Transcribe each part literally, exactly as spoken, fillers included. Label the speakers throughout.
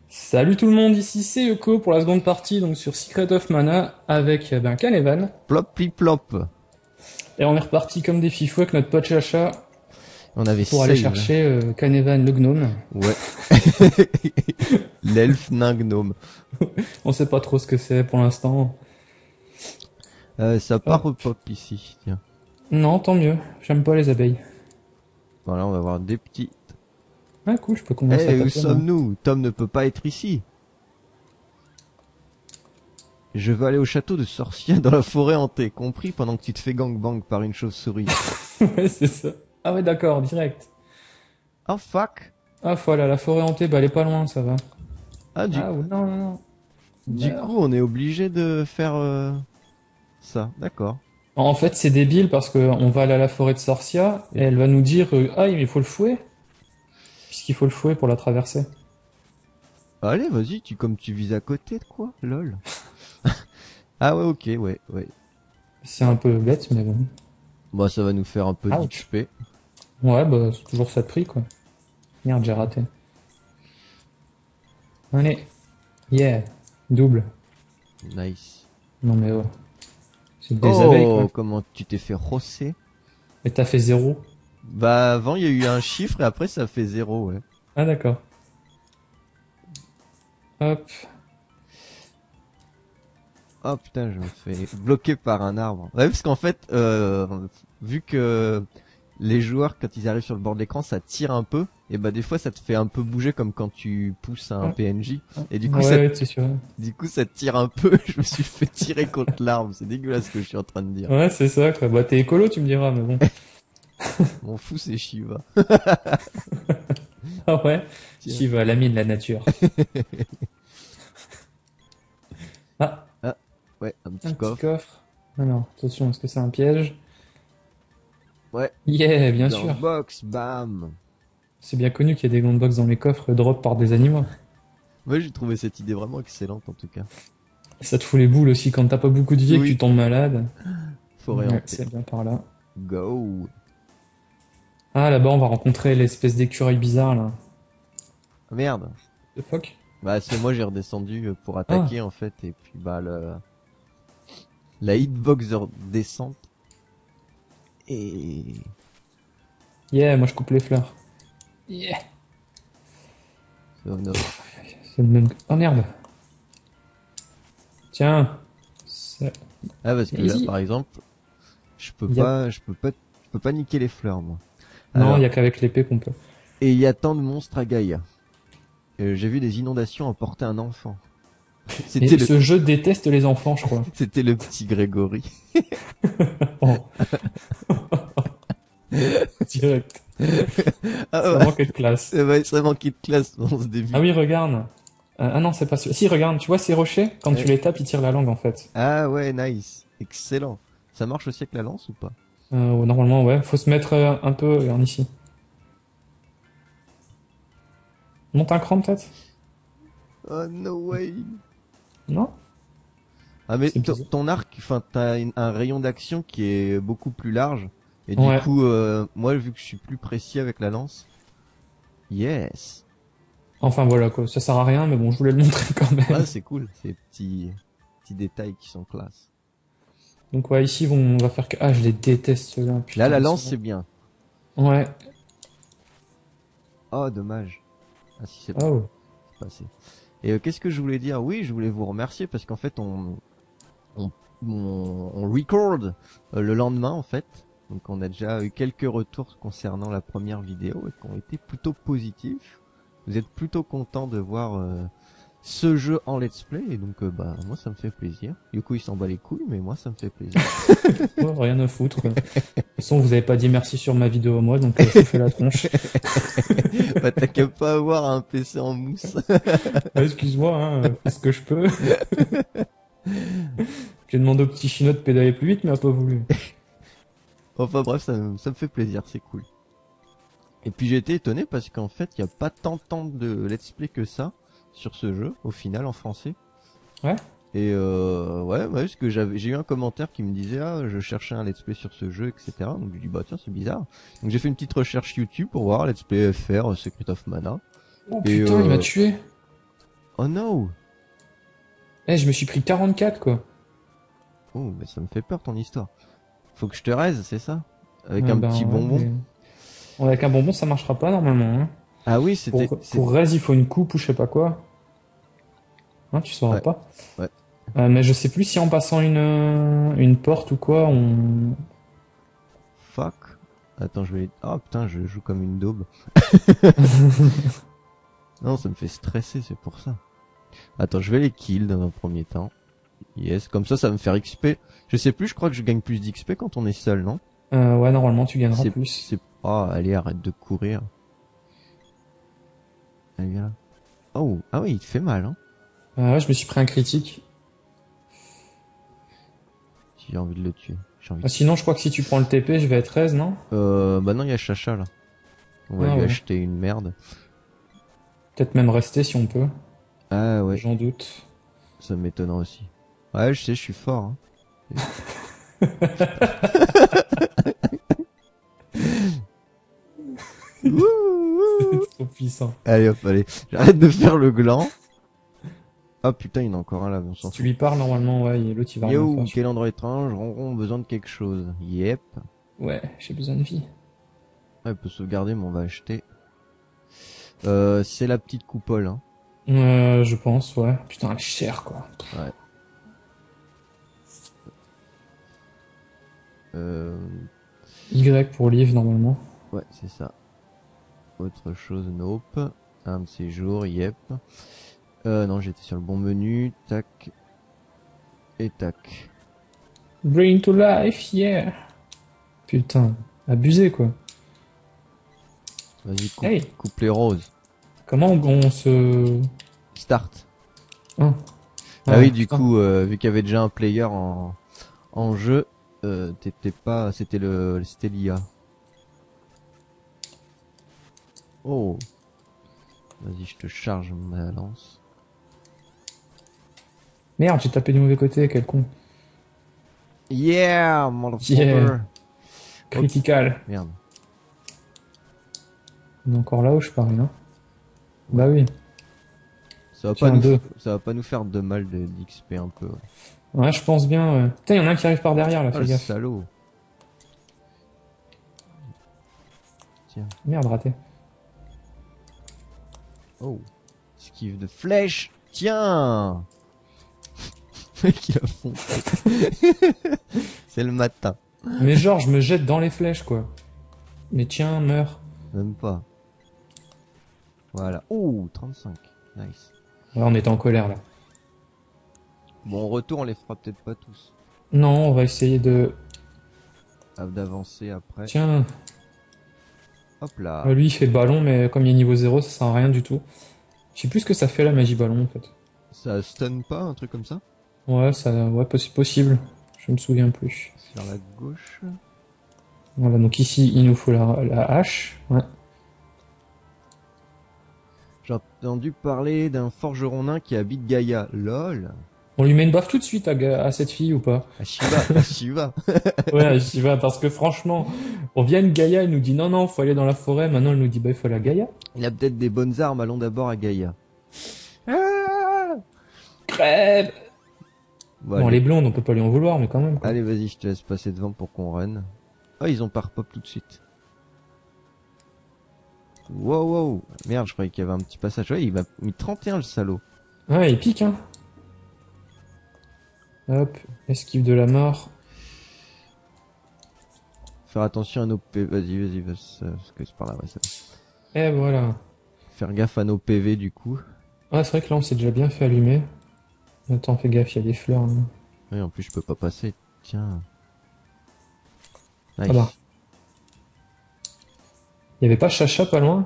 Speaker 1: Salut tout le monde, ici c'est Yoko pour la seconde partie donc sur Secret of Mana avec euh, ben, Kanevan.
Speaker 2: Plop pli plop.
Speaker 1: Et on est reparti comme des fifous avec notre pote Chacha
Speaker 2: On avait
Speaker 1: pour aller
Speaker 2: save.
Speaker 1: chercher euh, Kanevan le gnome.
Speaker 2: Ouais. L'elfe nain gnome.
Speaker 1: On sait pas trop ce que c'est pour l'instant.
Speaker 2: Euh, ça part
Speaker 1: Hop.
Speaker 2: au pop ici. Tiens.
Speaker 1: Non, tant mieux, j'aime pas les abeilles.
Speaker 2: Voilà, on va voir des petits.
Speaker 1: Ah cool, je peux
Speaker 2: Eh,
Speaker 1: commencer à
Speaker 2: où
Speaker 1: taper là.
Speaker 2: sommes-nous? Tom ne peut pas être ici. Je veux aller au château de Sorcia dans la forêt hantée, compris pendant que tu te fais gangbang par une chauve-souris.
Speaker 1: Ouais, c'est ça. Ah ouais, d'accord, direct.
Speaker 2: Oh fuck.
Speaker 1: Ah voilà, la forêt hantée, bah elle est pas loin, ça va.
Speaker 2: Ah, du,
Speaker 1: Ah ou non, non, non.
Speaker 2: du
Speaker 1: Meurs.
Speaker 2: coup, on est obligé de faire euh, ça. D'accord.
Speaker 1: En fait, c'est débile parce que on va aller à la forêt de Sorcia et elle va nous dire euh, ah mais il faut le fouet puisqu'il faut le fouet pour la traverser.
Speaker 2: Allez, vas-y, tu comme tu vises à côté de quoi? Lol. Ah ouais, ok, ouais, ouais.
Speaker 1: C'est un peu bête, mais bon.
Speaker 2: Bah, ça va nous faire un peu
Speaker 1: Ouch.
Speaker 2: d'X P.
Speaker 1: Ouais, bah, c'est toujours ça de prix, quoi. Merde, j'ai raté. Allez. Yeah. Double.
Speaker 2: Nice.
Speaker 1: Non, mais oh. C'est des abeilles, quoi.
Speaker 2: Oh, comment tu t'es fait rosser?
Speaker 1: Et t'as fait zéro.
Speaker 2: Bah, avant, il y a eu un chiffre et après, ça fait zéro, ouais.
Speaker 1: Ah, d'accord. Hop.
Speaker 2: Oh putain, je me fais bloquer par un arbre. Ouais, parce qu'en fait, euh, vu que les joueurs, quand ils arrivent sur le bord de l'écran, ça tire un peu. Et bah, des fois, ça te fait un peu bouger comme quand tu pousses un
Speaker 1: Ah,
Speaker 2: P N J.
Speaker 1: ah.
Speaker 2: Et du coup,
Speaker 1: Ouais,
Speaker 2: ça,
Speaker 1: ouais, c'est sûr.
Speaker 2: du coup, ça tire un peu. Je me suis fait tirer contre l'arbre. C'est dégueulasse ce que je suis en train de dire.
Speaker 1: Ouais, c'est ça, quoi. Bah, t'es écolo, tu me diras, mais bon.
Speaker 2: Mon fou, c'est Shiva.
Speaker 1: Ah ouais.
Speaker 2: Tiens.
Speaker 1: Shiva, l'ami de la nature. Ah,
Speaker 2: Ah, ouais, un
Speaker 1: un
Speaker 2: petit
Speaker 1: petit
Speaker 2: coffre.
Speaker 1: coffre. Ah non, attention, est-ce que c'est un piège?
Speaker 2: Ouais,
Speaker 1: Yeah, bien
Speaker 2: dans
Speaker 1: sûr.
Speaker 2: box, bam.
Speaker 1: C'est bien connu qu'il y a des grandes box dans les coffres drop par des animaux.
Speaker 2: Ouais, j'ai trouvé cette idée vraiment excellente en tout cas.
Speaker 1: Ça te fout les boules aussi quand t'as pas beaucoup de vie et que tu
Speaker 2: Oui,
Speaker 1: tombes malade.
Speaker 2: forêt
Speaker 1: Ouais,
Speaker 2: hantée.
Speaker 1: c'est bien par là.
Speaker 2: Go.
Speaker 1: Ah, là-bas, on va rencontrer l'espèce d'écureuil bizarre, là.
Speaker 2: Ah, merde.
Speaker 1: The fuck?
Speaker 2: Bah c'est moi j'ai redescendu euh, pour
Speaker 1: Ah,
Speaker 2: attaquer en fait et puis bah le la hitbox de descente et
Speaker 1: yeah, moi je coupe les fleurs. Yeah.
Speaker 2: oh no.
Speaker 1: C'est le même... Oh merde. Tiens. C'est-
Speaker 2: Ah parce que là
Speaker 1: Easy.
Speaker 2: par exemple je peux
Speaker 1: Y a...
Speaker 2: pas je peux pas je peux pas niquer les fleurs moi.
Speaker 1: Non, il y
Speaker 2: Alors
Speaker 1: a qu'avec l'épée qu'on peut.
Speaker 2: et il y a tant de monstres à Gaïa. Euh, j'ai vu des inondations emporter un enfant. C'était
Speaker 1: Et
Speaker 2: le
Speaker 1: ce jeu déteste les enfants, je crois.
Speaker 2: c'était le petit Grégory.
Speaker 1: Oh, direct.
Speaker 2: Ah
Speaker 1: Ça
Speaker 2: ouais,
Speaker 1: manquait de classe.
Speaker 2: ça va ça manquait de classe dans ce début.
Speaker 1: Ah oui, regarde. Euh, ah non, c'est pas sûr. Si, regarde, tu vois ces rochers? Quand tu
Speaker 2: Ouais.
Speaker 1: les tapes, ils tirent la langue, en fait.
Speaker 2: Ah ouais, nice. Excellent. Ça marche aussi avec la lance ou pas?
Speaker 1: Euh, ouais, normalement, ouais. Faut se mettre euh, un peu euh, en ici. Monte un cran, peut-être?
Speaker 2: Oh no way.
Speaker 1: Non?
Speaker 2: Ah mais
Speaker 1: C'est
Speaker 2: ton
Speaker 1: bizarre.
Speaker 2: ton arc, enfin t'as une- un rayon d'action qui est beaucoup plus large et du
Speaker 1: Ouais.
Speaker 2: coup euh, moi vu que je suis plus précis avec la lance, yes.
Speaker 1: Enfin, voilà, quoi. Ça sert à rien, mais bon, je voulais le montrer quand même.
Speaker 2: Ah c'est cool, ces petits petits détails qui sont classe.
Speaker 1: Donc, ouais, ici, on va faire que... Ah, je les déteste, ceux-là. Putain,
Speaker 2: Là la
Speaker 1: ils
Speaker 2: lance
Speaker 1: sont-
Speaker 2: c'est bien.
Speaker 1: Ouais.
Speaker 2: Oh dommage. Ah si c'est bon,
Speaker 1: Oh.
Speaker 2: c'est passé. Et euh, qu'est-ce que je voulais dire? Oui, je voulais vous remercier parce qu'en fait on on on, on record euh, le lendemain en fait. Donc on a déjà eu quelques retours concernant la première vidéo et qui ont été plutôt positifs. Vous êtes plutôt content de voir euh, ce jeu en let's play et donc euh, bah moi ça me fait plaisir. Yoko il s'en bat les couilles mais moi ça me fait plaisir.
Speaker 1: Ouais, rien à foutre, quoi. De toute façon, vous avez pas dit merci sur ma vidéo à moi, donc euh, je vous fais la tronche.
Speaker 2: Bah t'as qu'à pas avoir un P C en mousse.
Speaker 1: Ouais, excuse-moi, hein, euh, fais ce que je peux. J'ai demandé au petit chinois de pédaler plus vite, mais il a pas voulu.
Speaker 2: Enfin bref ça, me- ça me fait plaisir, c'est cool. Et puis j'ai été étonné parce qu'en fait il y a pas tant tant de let's play que ça sur ce jeu au final en français.
Speaker 1: Ouais?
Speaker 2: Et euh, ouais, ouais, parce que j'avais, j'ai eu un commentaire qui me disait ah je cherchais un let's play sur ce jeu, et cetera. Donc je dis bah tiens c'est bizarre. Donc j'ai fait une petite recherche YouTube pour voir let's play F R euh, Secret of Mana.
Speaker 1: Oh
Speaker 2: Et
Speaker 1: putain, il m'a
Speaker 2: euh,
Speaker 1: tué.
Speaker 2: Oh no.
Speaker 1: Eh, je me suis pris quarante-quatre, quoi.
Speaker 2: Oh, mais ça me fait peur ton histoire. Faut que je te raise, c'est ça? Avec
Speaker 1: Ouais,
Speaker 2: un
Speaker 1: ben,
Speaker 2: petit
Speaker 1: ouais,
Speaker 2: bonbon.
Speaker 1: mais... Bon, avec un bonbon, ça marchera pas, normalement, hein.
Speaker 2: Ah oui, c'était...
Speaker 1: Pour,
Speaker 2: c'est-
Speaker 1: pour raise, il faut une coupe ou je sais pas quoi. Hein, tu sauras
Speaker 2: Ouais,
Speaker 1: pas.
Speaker 2: ouais.
Speaker 1: Euh, mais je sais plus si en passant une, euh, une porte ou quoi, on...
Speaker 2: Fuck. Attends, je vais... Oh putain, je joue comme une daube. Non, ça me fait stresser, c'est pour ça. Attends, je vais les kill dans un premier temps. Yes, comme ça, ça va me faire X P. Je sais plus, je crois que je gagne plus d'X P quand on est seul, non?
Speaker 1: Euh, ouais, normalement, tu gagneras
Speaker 2: C'est...
Speaker 1: plus.
Speaker 2: c'est... Oh, allez, arrête de courir. Allez, viens là. Oh, ah oui, il te fait mal, hein.
Speaker 1: Euh, ouais, je me suis pris un critique.
Speaker 2: J'ai envie de le tuer. J'ai envie
Speaker 1: Ah,
Speaker 2: de...
Speaker 1: sinon, je crois que si tu prends le T P, je vais être aise, non?
Speaker 2: Euh, bah non, il y a Chacha, là. On va
Speaker 1: Ah
Speaker 2: lui
Speaker 1: ouais.
Speaker 2: acheter une merde.
Speaker 1: Peut-être même rester si on peut.
Speaker 2: Ah ouais,
Speaker 1: J'en doute.
Speaker 2: ça m'étonne aussi. Ouais, je sais, je suis fort, hein. Wouh, wouh.
Speaker 1: C'est trop puissant.
Speaker 2: Allez hop, allez. J'arrête de faire le gland. Ah putain, il y en a encore un là, on s'en
Speaker 1: Si tu
Speaker 2: fout.
Speaker 1: lui parles, normalement, ouais, l'autre, il va rien
Speaker 2: Yo,
Speaker 1: faire. je
Speaker 2: quel endroit étrange, Ronron, besoin de quelque chose. Yep.
Speaker 1: crois. Ouais, j'ai besoin de vie.
Speaker 2: Ouais, il peut sauvegarder, mais on va acheter. Euh, c'est la petite coupole, hein.
Speaker 1: Euh, je pense, ouais. Putain, elle est chère, quoi.
Speaker 2: Ouais. Euh,
Speaker 1: Y pour livre, normalement.
Speaker 2: ouais, c'est ça. Autre chose, nope. Un de ces jours, yep. Euh, non, j'étais sur le bon menu. Tac. Et tac.
Speaker 1: Bring to life, yeah. Putain, abusé, quoi.
Speaker 2: Vas-y, coupe,
Speaker 1: Hey,
Speaker 2: coupe les roses.
Speaker 1: comment on, on se...
Speaker 2: Start.
Speaker 1: Hein.
Speaker 2: Ah
Speaker 1: Ouais,
Speaker 2: oui, du
Speaker 1: putain.
Speaker 2: coup, euh, vu qu'il y avait déjà un player en, en jeu, euh, t'étais pas, c'était le, c'était l'I A. Oh. Vas-y, je te charge ma lance.
Speaker 1: Merde, j'ai tapé du mauvais côté, quel con.
Speaker 2: Yeah, motherfucker.
Speaker 1: Yeah. Critical.
Speaker 2: Merde.
Speaker 1: On est encore là où je parie, non? Bah oui.
Speaker 2: Ça va
Speaker 1: Tiens,
Speaker 2: pas nous,
Speaker 1: deux.
Speaker 2: f- ça va pas nous faire de mal de d'X P un peu. Ouais.
Speaker 1: Ouais, je pense bien, ouais. Putain, y en a un qui arrive par derrière, là,
Speaker 2: Ah
Speaker 1: fais
Speaker 2: le
Speaker 1: gaffe.
Speaker 2: salaud. Tiens.
Speaker 1: Merde, raté.
Speaker 2: Oh. Esquive de flèche. Tiens. Le mec, il a foncé. C'est le matin.
Speaker 1: Mais genre, je me jette dans les flèches, quoi. Mais tiens, meurs.
Speaker 2: Même pas. Voilà. Oh, trente-cinq. Nice.
Speaker 1: Ouais, on était en colère, là.
Speaker 2: Bon, en retour, on les fera peut-être pas tous.
Speaker 1: Non, on va essayer de...
Speaker 2: Ah, d'avancer après.
Speaker 1: Tiens,
Speaker 2: Hop là.
Speaker 1: euh, lui, il fait ballon, mais comme il est niveau zéro, ça sert à rien du tout. Je sais plus ce que ça fait, la magie ballon, en fait.
Speaker 2: Ça stun pas, un truc comme ça?
Speaker 1: Ouais, ça... Ouais, possi- possible. Je me souviens plus.
Speaker 2: Sur la gauche.
Speaker 1: Voilà, donc ici, il nous faut la, la hache. Ouais.
Speaker 2: J'ai entendu parler d'un forgeron nain qui habite Gaïa. Lol.
Speaker 1: On lui met une baffe tout de suite à, ga- à cette fille ou pas?
Speaker 2: À Shiva, à Shiva.
Speaker 1: Ouais, j'y vais, parce que franchement, on vient de Gaïa, il nous dit non, non, faut aller dans la forêt. Maintenant, elle nous dit bah, il faut aller à Gaïa.
Speaker 2: Il a peut-être des bonnes armes, allons d'abord à Gaïa. Ah
Speaker 1: Crève!
Speaker 2: Bon,
Speaker 1: Bon,
Speaker 2: allez,
Speaker 1: les blondes, on peut pas lui en vouloir, mais quand même, quoi.
Speaker 2: allez, vas-y, je te laisse passer devant pour qu'on run. Oh, ils ont pas repop tout de suite. Wow, wow. Merde, je croyais qu'il y avait un petit passage. Ouais, il m'a mis trente et un, le salaud.
Speaker 1: Ouais, il pique, hein. Hop, esquive de la mort.
Speaker 2: Faire attention à nos P V. Vas-y, vas-y, vas-y. Parce que c'est par là, ouais, ça.
Speaker 1: Et voilà.
Speaker 2: Faire gaffe à nos P V, du coup.
Speaker 1: Ouais, c'est vrai que là, on s'est déjà bien fait allumer. Attends, fais gaffe, il y a des fleurs, là.
Speaker 2: Oui, en plus, je peux pas passer. Tiens. Nice.
Speaker 1: Ah bah. Il y avait pas Chacha pas loin?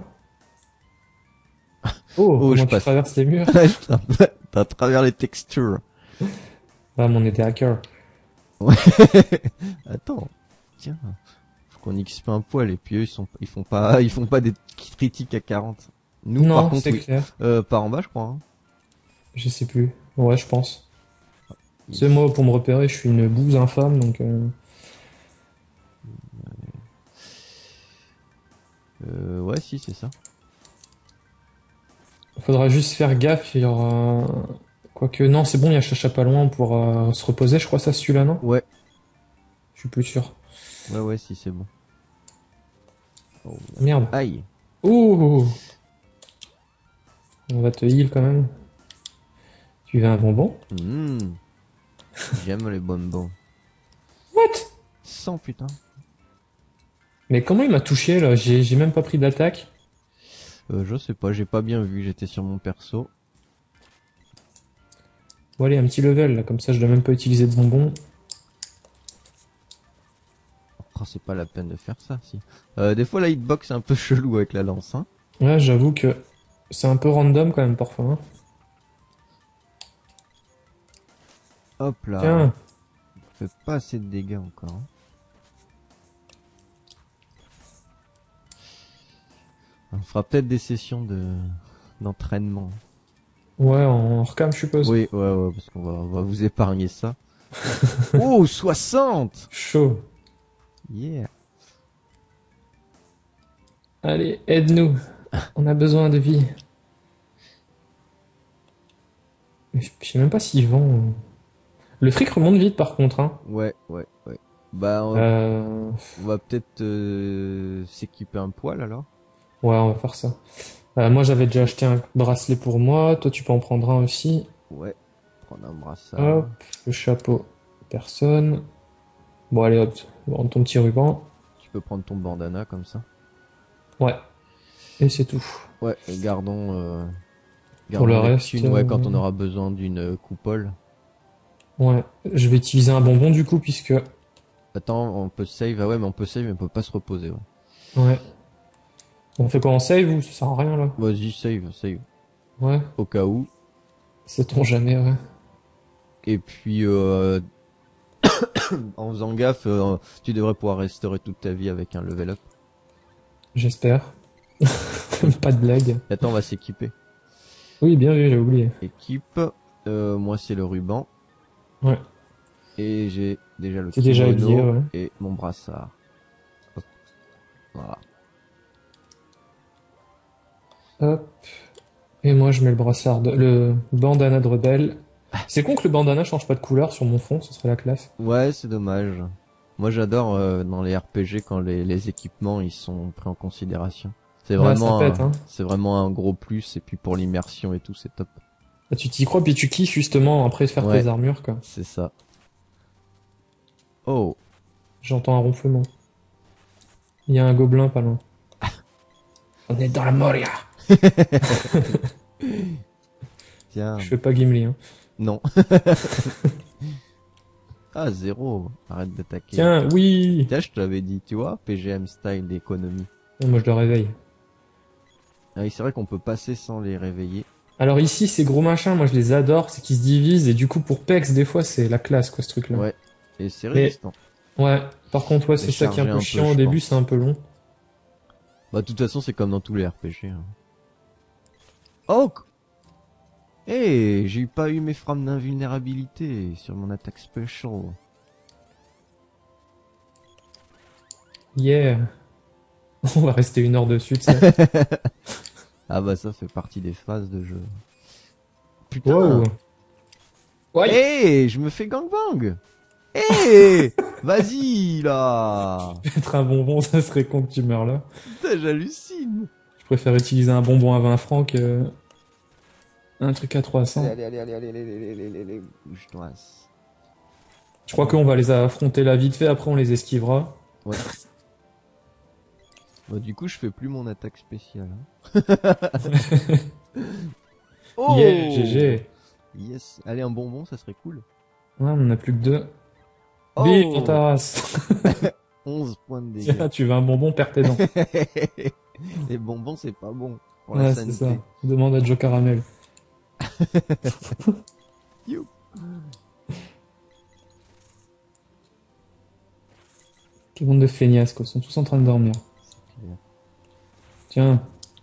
Speaker 1: Oh, comment
Speaker 2: je
Speaker 1: tu
Speaker 2: passe.
Speaker 1: traverses les murs?
Speaker 2: T'as à travers les textures.
Speaker 1: Ah, mais on était hacker.
Speaker 2: Ouais. Attends. Tiens. Faut qu'on X P un poil et puis eux ils sont ils font pas ils font pas des critiques à quarante. Nous
Speaker 1: Non,
Speaker 2: par contre
Speaker 1: c'est
Speaker 2: oui.
Speaker 1: clair.
Speaker 2: Euh, par en bas je crois. Hein.
Speaker 1: Je sais plus. Ouais, je pense. C'est moi, pour me repérer, je suis une bouse infâme, donc... Euh...
Speaker 2: Euh, ouais si c'est ça.
Speaker 1: Faudra juste faire gaffe, il y aura... Quoique, non, c'est bon, il y a Chacha pas loin pour euh, se reposer, je crois, ça, celui-là, non?
Speaker 2: Ouais,
Speaker 1: Je suis plus sûr.
Speaker 2: ouais, ouais, si c'est bon. Oh, merde.
Speaker 1: Merde.
Speaker 2: Aïe.
Speaker 1: Ouh! On va te heal quand même. Tu veux un bonbon?
Speaker 2: Mmh, j'aime les bonbons.
Speaker 1: What?
Speaker 2: cent putain.
Speaker 1: Mais comment il m'a touché, là? J'ai j'ai même pas pris d'attaque.
Speaker 2: Euh, je sais pas, j'ai pas bien vu, j'étais sur mon perso.
Speaker 1: Bon, allez, un petit level, là, comme ça, je dois même pas utiliser de bonbons.
Speaker 2: Oh, c'est pas la peine de faire ça, si. Euh, des fois, la hitbox est un peu chelou avec la lance, hein.
Speaker 1: Ouais, j'avoue que c'est un peu random quand même, parfois, hein.
Speaker 2: Hop là.
Speaker 1: Tiens,
Speaker 2: Fait pas assez de dégâts encore, hein. On fera peut-être des sessions de d'entraînement.
Speaker 1: ouais, en recam, je suppose.
Speaker 2: Oui, ouais, ouais, parce qu'on va, on va vous épargner ça. Oh, soixante!
Speaker 1: Chaud.
Speaker 2: Yeah.
Speaker 1: Allez, aide-nous. On a besoin de vie. Mais Je je sais même pas s'ils vendent. Le fric remonte vite, par contre, hein.
Speaker 2: Ouais, ouais, ouais. Bah, on,
Speaker 1: Euh...
Speaker 2: on va peut-être euh, s'équiper un poil alors.
Speaker 1: Ouais, on va faire ça. Euh, moi, j'avais déjà acheté un bracelet pour moi. Toi, tu peux en prendre un aussi.
Speaker 2: Ouais, prendre un brassard.
Speaker 1: Hop, le chapeau. Personne. Bon, allez, hop. Bon, ton petit ruban.
Speaker 2: Tu peux prendre ton bandana comme ça.
Speaker 1: Ouais. Et c'est tout.
Speaker 2: Ouais, et gardons, euh,
Speaker 1: Pour le
Speaker 2: gardons
Speaker 1: reste,
Speaker 2: Neptune, ouais, quand on
Speaker 1: euh,
Speaker 2: aura besoin d'une euh, coupole.
Speaker 1: ouais. Je vais utiliser un bonbon du coup, puisque.
Speaker 2: Attends, on peut save, ah ouais, mais on peut save, mais on peut pas se reposer, ouais.
Speaker 1: Ouais. On fait quoi en save ou ça sert à rien là?
Speaker 2: Vas-y, save, save,
Speaker 1: Ouais.
Speaker 2: au cas où.
Speaker 1: Sait-on jamais, ouais.
Speaker 2: Et puis, euh, en faisant gaffe, euh, tu devrais pouvoir restaurer toute ta vie avec un level up.
Speaker 1: J'espère. Pas de blague.
Speaker 2: Attends, on va s'équiper.
Speaker 1: Oui, bien vu, j'ai oublié.
Speaker 2: Équipe, euh, moi c'est le ruban.
Speaker 1: Ouais.
Speaker 2: Et j'ai déjà le
Speaker 1: T'es déjà habillé,
Speaker 2: kimono
Speaker 1: ouais.
Speaker 2: et mon brassard. Hop, voilà.
Speaker 1: Hop. Et moi, je mets le brassard de... le bandana de rebelle. C'est con que le bandana change pas de couleur sur mon fond, ce serait la classe.
Speaker 2: Ouais, c'est dommage. Moi j'adore euh, dans les R P G quand les, les équipements ils sont pris en considération. C'est
Speaker 1: Ouais, ça
Speaker 2: vraiment
Speaker 1: pète,
Speaker 2: un,
Speaker 1: hein.
Speaker 2: c'est vraiment un gros plus et puis pour l'immersion et tout c'est top.
Speaker 1: Ah, tu t'y crois, puis tu kiffes justement après faire
Speaker 2: Ouais,
Speaker 1: tes armures, quoi.
Speaker 2: c'est ça. Oh,
Speaker 1: J'entends un ronflement. Il y a un gobelin pas loin. On est dans la Moria.
Speaker 2: tiens,
Speaker 1: Je fais pas Gimli, hein.
Speaker 2: non. Ah zéro, arrête d'attaquer.
Speaker 1: Tiens, oui.
Speaker 2: Tiens, je te l'avais dit, tu vois, P G M style d'économie.
Speaker 1: Et moi, je le réveille.
Speaker 2: Ah oui, c'est vrai qu'on peut passer sans les réveiller.
Speaker 1: Alors ici, ces gros machins, moi je les adore, c'est qu'ils se divisent, et du coup pour Pex, des fois c'est la classe quoi ce truc-là.
Speaker 2: Ouais, et c'est
Speaker 1: Mais
Speaker 2: résistant.
Speaker 1: ouais, par contre ouais,
Speaker 2: Mais
Speaker 1: c'est ça qui est un
Speaker 2: chargé
Speaker 1: peu
Speaker 2: un peu,
Speaker 1: chiant au
Speaker 2: je
Speaker 1: début,
Speaker 2: pense.
Speaker 1: c'est un peu long.
Speaker 2: Bah, de toute façon, c'est comme dans tous les R P G. Hein. Oh! Eh, j'ai pas eu mes frames d'invulnérabilité sur mon attaque special.
Speaker 1: Yeah. On va rester une heure dessus, tu sais.
Speaker 2: Ah bah ça fait partie des phases de jeu.
Speaker 1: Wow.
Speaker 2: Putain!
Speaker 1: Ouais.
Speaker 2: Eh, je me fais gangbang! Eh! Vas-y, là!
Speaker 1: Être un bonbon, ça serait con que tu meurs là.
Speaker 2: Putain, j'hallucine!
Speaker 1: Je préfère utiliser un bonbon à vingt francs que un truc à trois cents.
Speaker 2: Allez, allez, allez, allez, allez, allez, allez, allez, allez, bouge-toi.
Speaker 1: Je crois qu'on va les affronter là vite fait, après on les esquivera.
Speaker 2: Ouais. Bah, du coup, je fais plus mon attaque spéciale. Hein. Oh!
Speaker 1: Yeah, G G.
Speaker 2: Yes. Allez, un bonbon, ça serait cool.
Speaker 1: Ouais, on en a plus que deux.
Speaker 2: Oh!
Speaker 1: Bim dans ta race.
Speaker 2: onze points de dégâts.
Speaker 1: Tiens, tu veux un bonbon, perds tes dents.
Speaker 2: Les bonbons, c'est pas bon pour
Speaker 1: Ouais,
Speaker 2: la
Speaker 1: c'est
Speaker 2: sanité.
Speaker 1: ça. Demande à Joe Caramel.
Speaker 2: You.
Speaker 1: Quel monde de feignasses, quoi. Ils sont tous en train de dormir. Tiens.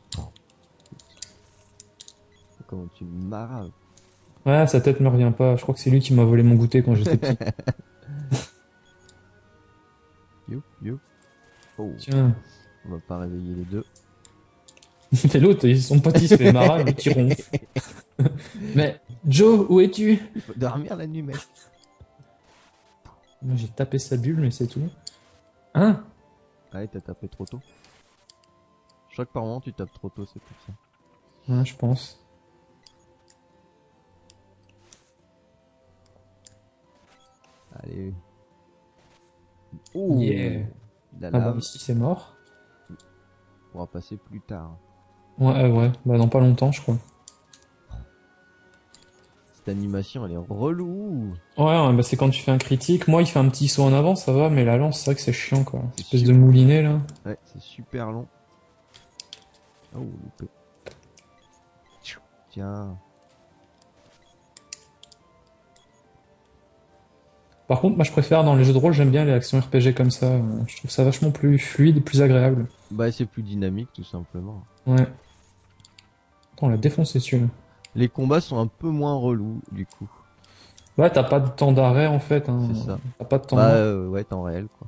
Speaker 2: Comment tu me maraves.
Speaker 1: Ouais, sa tête me revient pas. Je crois que c'est lui qui m'a volé mon goûter quand j'étais petit.
Speaker 2: You, you. Oh,
Speaker 1: Tiens.
Speaker 2: on va pas réveiller les deux.
Speaker 1: Et l'autre, ils sont potes, il se fait marrer, mais qui ronfle. Mais, Joe, où es-tu?
Speaker 2: Il faut dormir la nuit, mec.
Speaker 1: Moi, j'ai tapé sa bulle, mais c'est tout. Hein?
Speaker 2: Ah, t'as tapé trop tôt. Je crois que par moment tu tapes trop tôt, c'est pour ça.
Speaker 1: Ouais, je pense.
Speaker 2: Allez. Oh
Speaker 1: Yeah.
Speaker 2: la
Speaker 1: Ah bah,
Speaker 2: lave.
Speaker 1: ici, c'est mort.
Speaker 2: On va passer plus tard.
Speaker 1: Ouais, euh, ouais. Bah, dans pas longtemps, je crois.
Speaker 2: Cette animation, elle est relou.
Speaker 1: Ouais, ouais, bah, c'est quand tu fais un critique. Moi, il fait un petit saut en avant, ça va, mais la lance, c'est vrai que c'est chiant, quoi.
Speaker 2: C'est
Speaker 1: Espèce de
Speaker 2: super.
Speaker 1: moulinet, là.
Speaker 2: Ouais, c'est super long. Oh, loupé. Tiens.
Speaker 1: Par contre, moi, je préfère dans les jeux de rôle, j'aime bien les actions R P G comme ça. euh, Je trouve ça vachement plus fluide et plus agréable.
Speaker 2: Bah, c'est plus dynamique, tout simplement.
Speaker 1: Ouais. Attends, on l'a défoncé dessus, là.
Speaker 2: Les combats sont un peu moins relous, du coup.
Speaker 1: Ouais, t'as pas de temps d'arrêt, en fait. Hein.
Speaker 2: C'est ça.
Speaker 1: T'as pas de temps
Speaker 2: Bah,
Speaker 1: mort.
Speaker 2: euh, ouais, temps réel, quoi.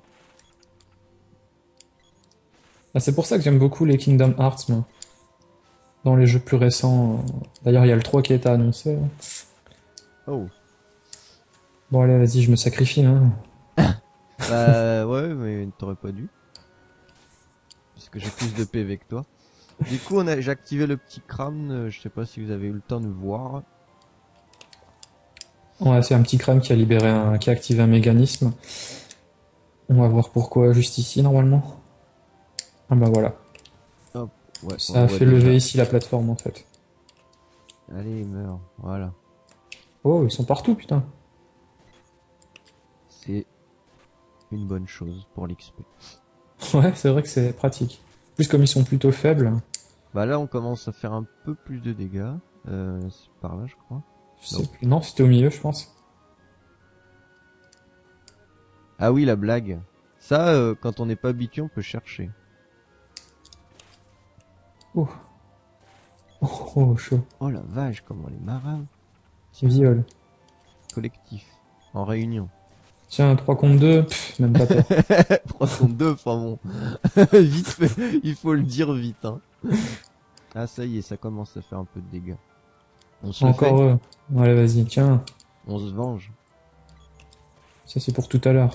Speaker 1: Ah, c'est pour ça que j'aime beaucoup les Kingdom Hearts, moi. Dans les jeux plus récents. euh, D'ailleurs, il y a le trois qui est annoncé. Là.
Speaker 2: Oh.
Speaker 1: Bon, allez, vas-y, je me sacrifie, hein.
Speaker 2: Bah, ouais, mais t'aurais pas dû. Puisque j'ai plus de P V que toi. Du coup, on a, j'ai activé le petit crâne. euh, Je sais pas si vous avez eu le temps de voir.
Speaker 1: Ouais, c'est un petit crâne qui a libéré un... qui a activé un mécanisme. On va voir pourquoi juste ici, normalement. Ah bah voilà.
Speaker 2: Hop. Ouais, on
Speaker 1: Ça
Speaker 2: le
Speaker 1: a
Speaker 2: voit
Speaker 1: fait
Speaker 2: déjà.
Speaker 1: lever ici la plateforme, en fait.
Speaker 2: Allez, meurs. Voilà.
Speaker 1: Oh, ils sont partout, putain.
Speaker 2: C'est une bonne chose pour l'X P.
Speaker 1: Ouais, c'est vrai que c'est pratique. En plus, comme ils sont plutôt faibles,
Speaker 2: Bah là, on commence à faire un peu plus de dégâts. Euh, c'est par là, je crois.
Speaker 1: je sais
Speaker 2: Non.
Speaker 1: plus. Non, c'était au milieu, je pense.
Speaker 2: Ah oui, la blague. Ça, euh, quand on n'est pas habitué, on peut chercher.
Speaker 1: Oh, oh, oh chaud.
Speaker 2: Oh la vache, comment les marins.
Speaker 1: Petit viol.
Speaker 2: Collectif. En réunion.
Speaker 1: Tiens, trois contre deux, même pas peur.
Speaker 2: trois contre deux, enfin bon. Vite fait, il faut le dire vite. Hein. Ah ça y est, ça commence à faire un peu de dégâts. On se le fait,
Speaker 1: Encore eux. Allez, vas-y, tiens.
Speaker 2: on se venge.
Speaker 1: Ça, c'est pour tout à l'heure.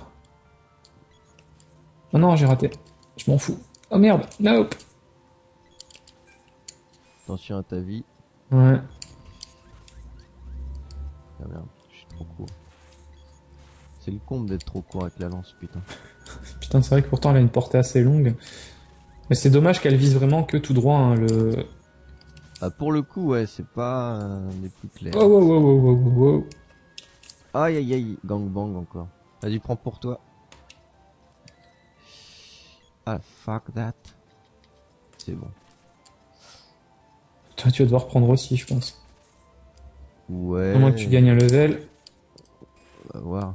Speaker 1: Oh non, j'ai raté. Je m'en fous. Oh merde, nope.
Speaker 2: Attention à ta vie.
Speaker 1: Ouais.
Speaker 2: Ah merde, je suis trop court. C'est le comble d'être trop court avec la lance, putain.
Speaker 1: Putain, c'est vrai que pourtant, elle a une portée assez longue. Mais c'est dommage qu'elle vise vraiment que tout droit, hein, le...
Speaker 2: Ah pour le coup, ouais, c'est pas un des plus clairs.
Speaker 1: Oh, wow, wow, wow, wow, wow.
Speaker 2: Aïe aïe aïe, gangbang encore. Vas-y, prends pour toi. Ah, fuck that. C'est bon.
Speaker 1: Toi, tu vas devoir prendre aussi, je pense.
Speaker 2: Ouais.
Speaker 1: À moins que tu gagnes un level.
Speaker 2: On va voir.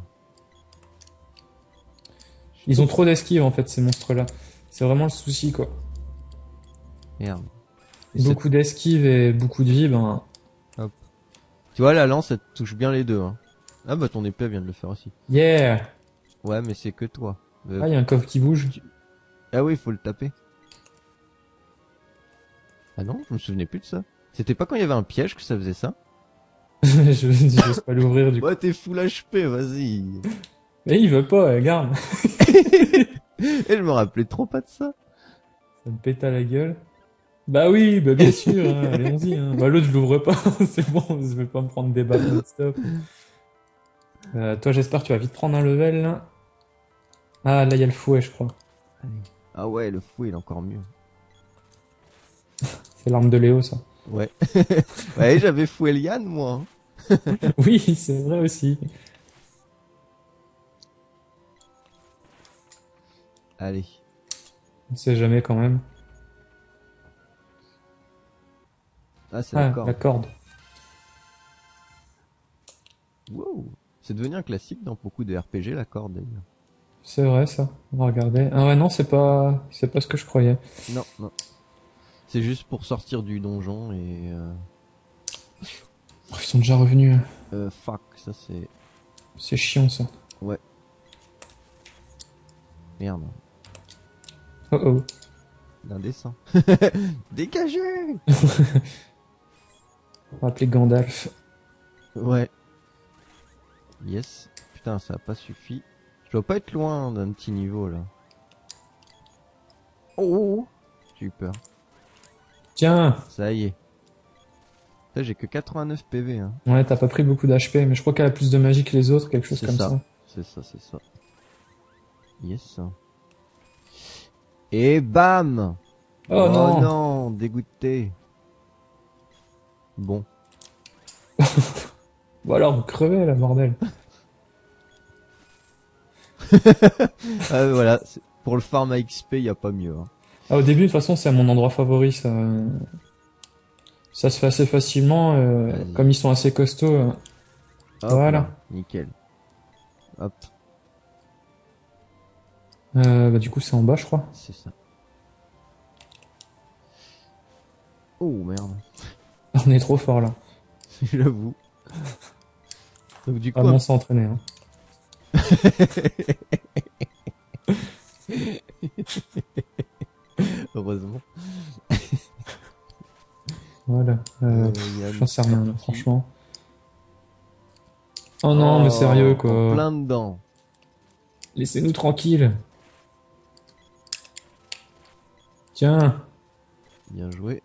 Speaker 1: Ils ont trop d'esquive, en fait, ces monstres-là. C'est vraiment le souci, quoi.
Speaker 2: Merde. Et
Speaker 1: Beaucoup d'esquive et beaucoup de vie, ben...
Speaker 2: c'est- Hop. Tu vois, la lance, elle touche bien les deux. Hein. Ah bah ton épée vient de le faire aussi.
Speaker 1: Yeah!
Speaker 2: Ouais, mais c'est que toi. Euh,
Speaker 1: Ah, il y a un coffre qui bouge.
Speaker 2: Ah oui, il faut le taper. Ah non, je me souvenais plus de ça. C'était pas quand il y avait un piège que ça faisait ça?
Speaker 1: je je n'ose pas l'ouvrir, du coup.
Speaker 2: Ouais, t'es full H P, vas-y.
Speaker 1: Mais il veut pas, regarde.
Speaker 2: Et je me rappelais trop pas de ça.
Speaker 1: Ça me pète à la gueule. Bah oui, bah bien sûr, hein, allez-y. Hein. Bah l'autre, je l'ouvre pas, c'est bon, je vais pas me prendre des balles non-stop. Euh, toi, j'espère que tu vas vite prendre un level, là. Ah, là, il y a le fouet, je crois.
Speaker 2: Ah ouais, le fou, il est encore mieux.
Speaker 1: C'est l'arme de Léo, ça.
Speaker 2: Ouais. Ouais, j'avais fou Eliane, moi. Hein.
Speaker 1: Oui, c'est vrai aussi.
Speaker 2: Allez.
Speaker 1: On sait jamais, quand même.
Speaker 2: Ah, c'est
Speaker 1: Ah,
Speaker 2: la corde.
Speaker 1: la corde.
Speaker 2: Wow. C'est devenu un classique dans beaucoup de R P G, la corde, d'ailleurs.
Speaker 1: C'est vrai, ça. On va regarder. Ah ouais, non, c'est pas... C'est pas ce que je croyais.
Speaker 2: Non, non. C'est juste pour sortir du donjon et... Euh...
Speaker 1: Oh, ils sont déjà revenus.
Speaker 2: Euh, fuck, ça c'est...
Speaker 1: C'est chiant, ça.
Speaker 2: Ouais. Merde.
Speaker 1: Oh oh.
Speaker 2: Indécent. Dégagez!
Speaker 1: On va appeler Gandalf.
Speaker 2: Ouais. Yes. Putain, ça a pas suffi. Je dois pas être loin d'un petit niveau là. Oh! J'ai eu peur.
Speaker 1: Tiens!
Speaker 2: Ça y est. Là, j'ai que quatre-vingt-neuf P V. Hein.
Speaker 1: Ouais, t'as pas pris beaucoup d'H P, mais je crois qu'elle a plus de magie que les autres, quelque chose
Speaker 2: C'est
Speaker 1: comme
Speaker 2: ça.
Speaker 1: ça.
Speaker 2: C'est ça, c'est ça. Yes. Et bam!
Speaker 1: Oh, non.
Speaker 2: non, dégoûté. Bon.
Speaker 1: Bon alors, vous crevez là, bordel.
Speaker 2: Ah, voilà, c'est- pour le farm à X P, y a pas mieux. Hein.
Speaker 1: Ah, au début, de toute façon, c'est mon endroit favori, ça. Ça se fait assez facilement, euh,
Speaker 2: Vas-y.
Speaker 1: comme ils sont assez costauds. euh.
Speaker 2: Hop
Speaker 1: Voilà.
Speaker 2: là, nickel. Hop,
Speaker 1: Euh, bah, du coup, c'est en bas, je crois.
Speaker 2: c'est ça. Oh merde,
Speaker 1: On est trop fort là.
Speaker 2: j'avoue. Donc du coup,
Speaker 1: Ah bon, s'est entraîné. Hein.
Speaker 2: heureusement.
Speaker 1: Voilà. Euh,
Speaker 2: Euh, y a une
Speaker 1: J'en sais rien, là,
Speaker 2: partie.
Speaker 1: franchement. Oh non, mais sérieux,
Speaker 2: en
Speaker 1: quoi.
Speaker 2: plein dedans.
Speaker 1: Laissez-nous tranquilles. Tiens.
Speaker 2: Bien joué.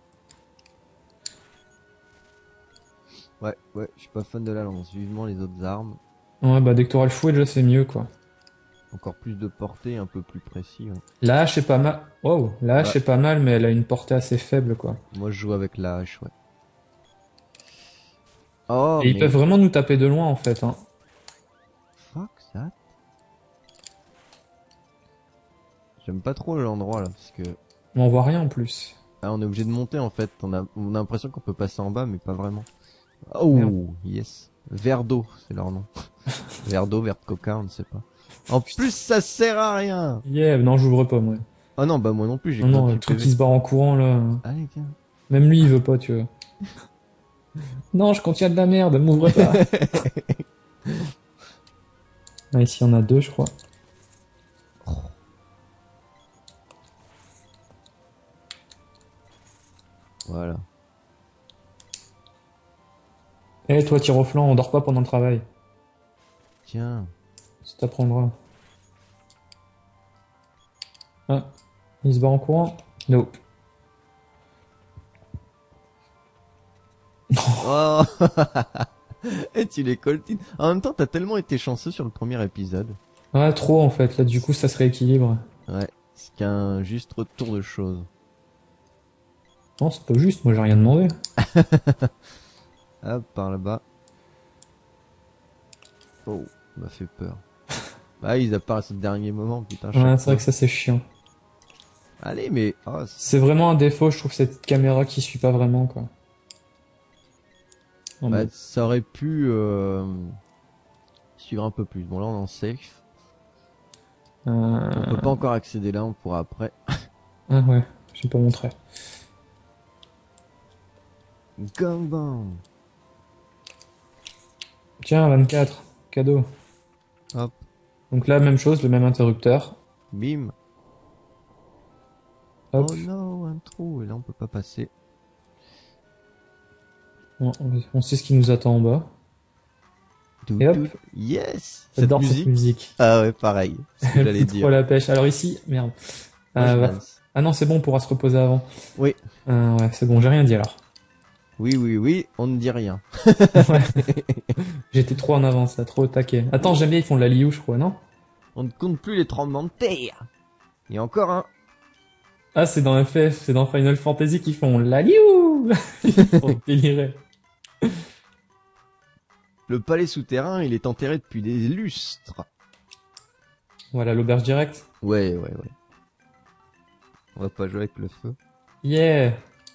Speaker 2: Ouais, ouais, je suis pas fan de la lance. Vivement les autres armes.
Speaker 1: Ouais, bah, dès que t'auras le fouet, déjà, c'est mieux, quoi.
Speaker 2: Encore plus de portée, un peu plus précis. Ouais.
Speaker 1: La hache est pas mal. Wow, la hache
Speaker 2: Ouais.
Speaker 1: est pas mal, mais elle a une portée assez faible, quoi.
Speaker 2: Moi, je joue avec la hache, ouais. Oh,
Speaker 1: Et ils
Speaker 2: mais...
Speaker 1: peuvent vraiment nous taper de loin, en fait. Hein.
Speaker 2: Fuck that. J'aime pas trop l'endroit, là, parce que...
Speaker 1: Mais on voit rien, en plus.
Speaker 2: Ah, on est obligé de monter, en fait. On a, on a l'impression qu'on peut passer en bas, mais pas vraiment. Oh,
Speaker 1: Merde.
Speaker 2: yes. Verre d'eau, c'est leur nom. Verre d'eau, verre de coca, on ne sait pas. En plus, ça sert à rien.
Speaker 1: Yeah, non, j'ouvre pas, moi.
Speaker 2: Oh non, bah moi non plus, j'ai
Speaker 1: Non, non,
Speaker 2: vingt-huit
Speaker 1: le truc
Speaker 2: P V.
Speaker 1: qui se barre en courant, là.
Speaker 2: Allez, tiens.
Speaker 1: Même lui, il veut pas, tu vois. Non, je contiens de la merde, m'ouvre pas. Ah, ici, on a deux, je crois.
Speaker 2: Voilà.
Speaker 1: Eh, toi, tire au flanc, on dort pas pendant le travail.
Speaker 2: Tiens.
Speaker 1: Ça t'apprendra. Ah, il se barre en courant? Nope.
Speaker 2: Oh. Et tu les coltines. En même temps, t'as tellement été chanceux sur le premier épisode.
Speaker 1: Ouais, trop, en fait. Là, du coup, ça se rééquilibre.
Speaker 2: Ouais. C'est qu'un juste retour de choses.
Speaker 1: Non, c'est pas juste, moi, j'ai rien demandé.
Speaker 2: Hop, par là-bas. Oh, ça m'a fait peur. Bah, ils apparaissent au dernier moment, putain. chaque
Speaker 1: Ouais, c'est
Speaker 2: fois.
Speaker 1: vrai que ça, c'est chiant.
Speaker 2: Allez, mais... Oh, c'est-
Speaker 1: C'est vraiment un défaut, je trouve, cette caméra qui suit pas vraiment, quoi. En
Speaker 2: bah,
Speaker 1: mode-
Speaker 2: ça aurait pu euh, suivre un peu plus. Bon, là, on est en safe.
Speaker 1: Euh...
Speaker 2: On peut pas encore accéder là, on pourra après.
Speaker 1: Ah ouais, j'ai pas montré.
Speaker 2: Gangbang.
Speaker 1: Tiens, vingt-quatre, cadeau.
Speaker 2: Hop,
Speaker 1: Donc là, même chose, le même interrupteur.
Speaker 2: bim.
Speaker 1: Hop.
Speaker 2: Oh non, un trou. Et là, on peut pas passer.
Speaker 1: On, on sait ce qui nous attend en bas.
Speaker 2: Tout,
Speaker 1: Et hop.
Speaker 2: tout. Yes. Cette
Speaker 1: J'adore
Speaker 2: musique.
Speaker 1: cette musique.
Speaker 2: Ah ouais, pareil. C'est ce que
Speaker 1: Elle
Speaker 2: j'allais
Speaker 1: fout trop
Speaker 2: dire.
Speaker 1: la pêche. Alors ici, merde.
Speaker 2: Moi,
Speaker 1: Euh,
Speaker 2: je
Speaker 1: va-
Speaker 2: lance.
Speaker 1: Ah non, c'est bon, on pourra se reposer avant.
Speaker 2: Oui.
Speaker 1: Euh, ouais, c'est bon, j'ai rien dit alors.
Speaker 2: Oui, oui, oui, on ne dit rien.
Speaker 1: Ouais. J'étais trop en avance, là, trop au taquet. Attends, j'aime bien, ils font de la liou, je crois, non?
Speaker 2: On ne compte plus les tremblements de terre. Il y a encore un.
Speaker 1: Ah, c'est dans F F, c'est dans Final Fantasy qu'ils font la liou! Ils font délirer.
Speaker 2: Le palais souterrain, il est enterré depuis des lustres.
Speaker 1: Voilà, l'auberge directe.
Speaker 2: Ouais, ouais, ouais. On va pas jouer avec le feu.
Speaker 1: Yeah!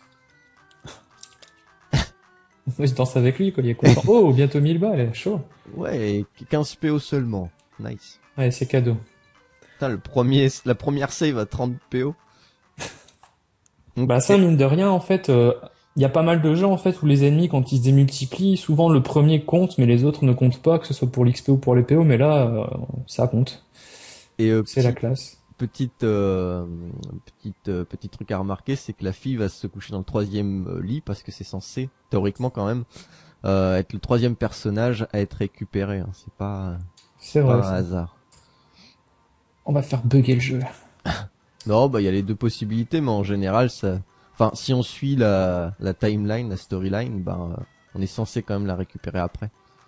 Speaker 1: Moi, je danse avec lui, quoi, il est content. Oh, bientôt mille balles, chaud.
Speaker 2: Ouais, et quinze P O seulement. Nice.
Speaker 1: Ouais, c'est cadeau.
Speaker 2: Putain, le premier, la première save à trente P O. Donc,
Speaker 1: Bah ça, mine de rien, en fait, il euh, y a pas mal de jeux, en fait, où les ennemis, quand ils se démultiplient, souvent le premier compte, mais les autres ne comptent pas, que ce soit pour l'X P ou pour les P O, mais là, euh, ça compte.
Speaker 2: et euh,
Speaker 1: C'est la
Speaker 2: petit-
Speaker 1: classe.
Speaker 2: petite, euh, petite, euh, petit truc à remarquer, c'est que la fille va se coucher dans le troisième euh, lit parce que c'est censé, théoriquement quand même, euh, être le troisième personnage à être récupéré. Hein. C'est pas,
Speaker 1: C'est
Speaker 2: pas
Speaker 1: vrai.
Speaker 2: un
Speaker 1: ça.
Speaker 2: hasard.
Speaker 1: On va faire bugger le jeu.
Speaker 2: Non, bah il y a les deux possibilités, mais en général, ça, enfin, si on suit la, la timeline, la storyline, ben, euh, on est censé quand même la récupérer après.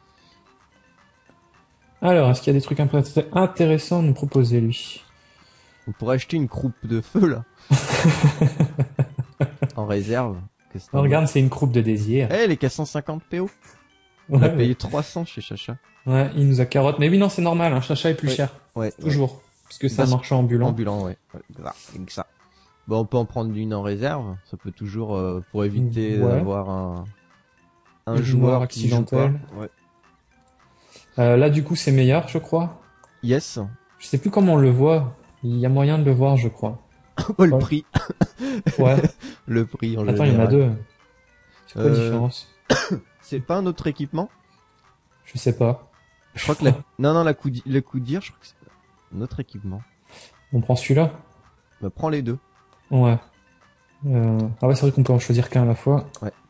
Speaker 1: Alors, est-ce qu'il y a des trucs impré- intéressants à nous proposer, lui?
Speaker 2: On pourrait acheter une croupe de feu là, en réserve. Qu'est-ce que
Speaker 1: Oh,
Speaker 2: t'en dis?
Speaker 1: regarde, c'est une croupe de désir.
Speaker 2: Eh, elle est qu'à cent cinquante P O. On a
Speaker 1: Ouais,
Speaker 2: payé trois cents chez Chacha.
Speaker 1: ouais, il nous a carotte. Mais oui, non, c'est normal, un chacha est plus
Speaker 2: Ouais.
Speaker 1: cher.
Speaker 2: Ouais.
Speaker 1: Toujours. Parce que c'est un
Speaker 2: Parce-
Speaker 1: marchand ambulant.
Speaker 2: Ambulant, ouais. Ouais, grave, avec ça. Bon, on peut en prendre une en réserve. Ça peut toujours, euh, pour éviter
Speaker 1: Ouais.
Speaker 2: d'avoir un, un
Speaker 1: Une
Speaker 2: joueur
Speaker 1: mort
Speaker 2: qui joue pas.
Speaker 1: accidentelle.
Speaker 2: Ouais.
Speaker 1: Euh, là, du coup, c'est meilleur, je crois.
Speaker 2: Yes.
Speaker 1: Je sais plus comment on le voit. Il y a moyen de le voir, je crois.
Speaker 2: Oh, le
Speaker 1: Ouais.
Speaker 2: prix.
Speaker 1: Ouais.
Speaker 2: Le prix en
Speaker 1: Attends, il y en a
Speaker 2: général.
Speaker 1: deux. C'est quoi la
Speaker 2: Euh,
Speaker 1: différence?
Speaker 2: C'est pas un autre équipement?
Speaker 1: Je sais pas.
Speaker 2: Je crois que la, non, non, la coup, le coup de dire, je crois que c'est un autre équipement.
Speaker 1: On prend celui-là?
Speaker 2: Bah, prends les deux.
Speaker 1: Ouais. Euh... Ah ouais, c'est vrai qu'on peut en choisir qu'un à la fois.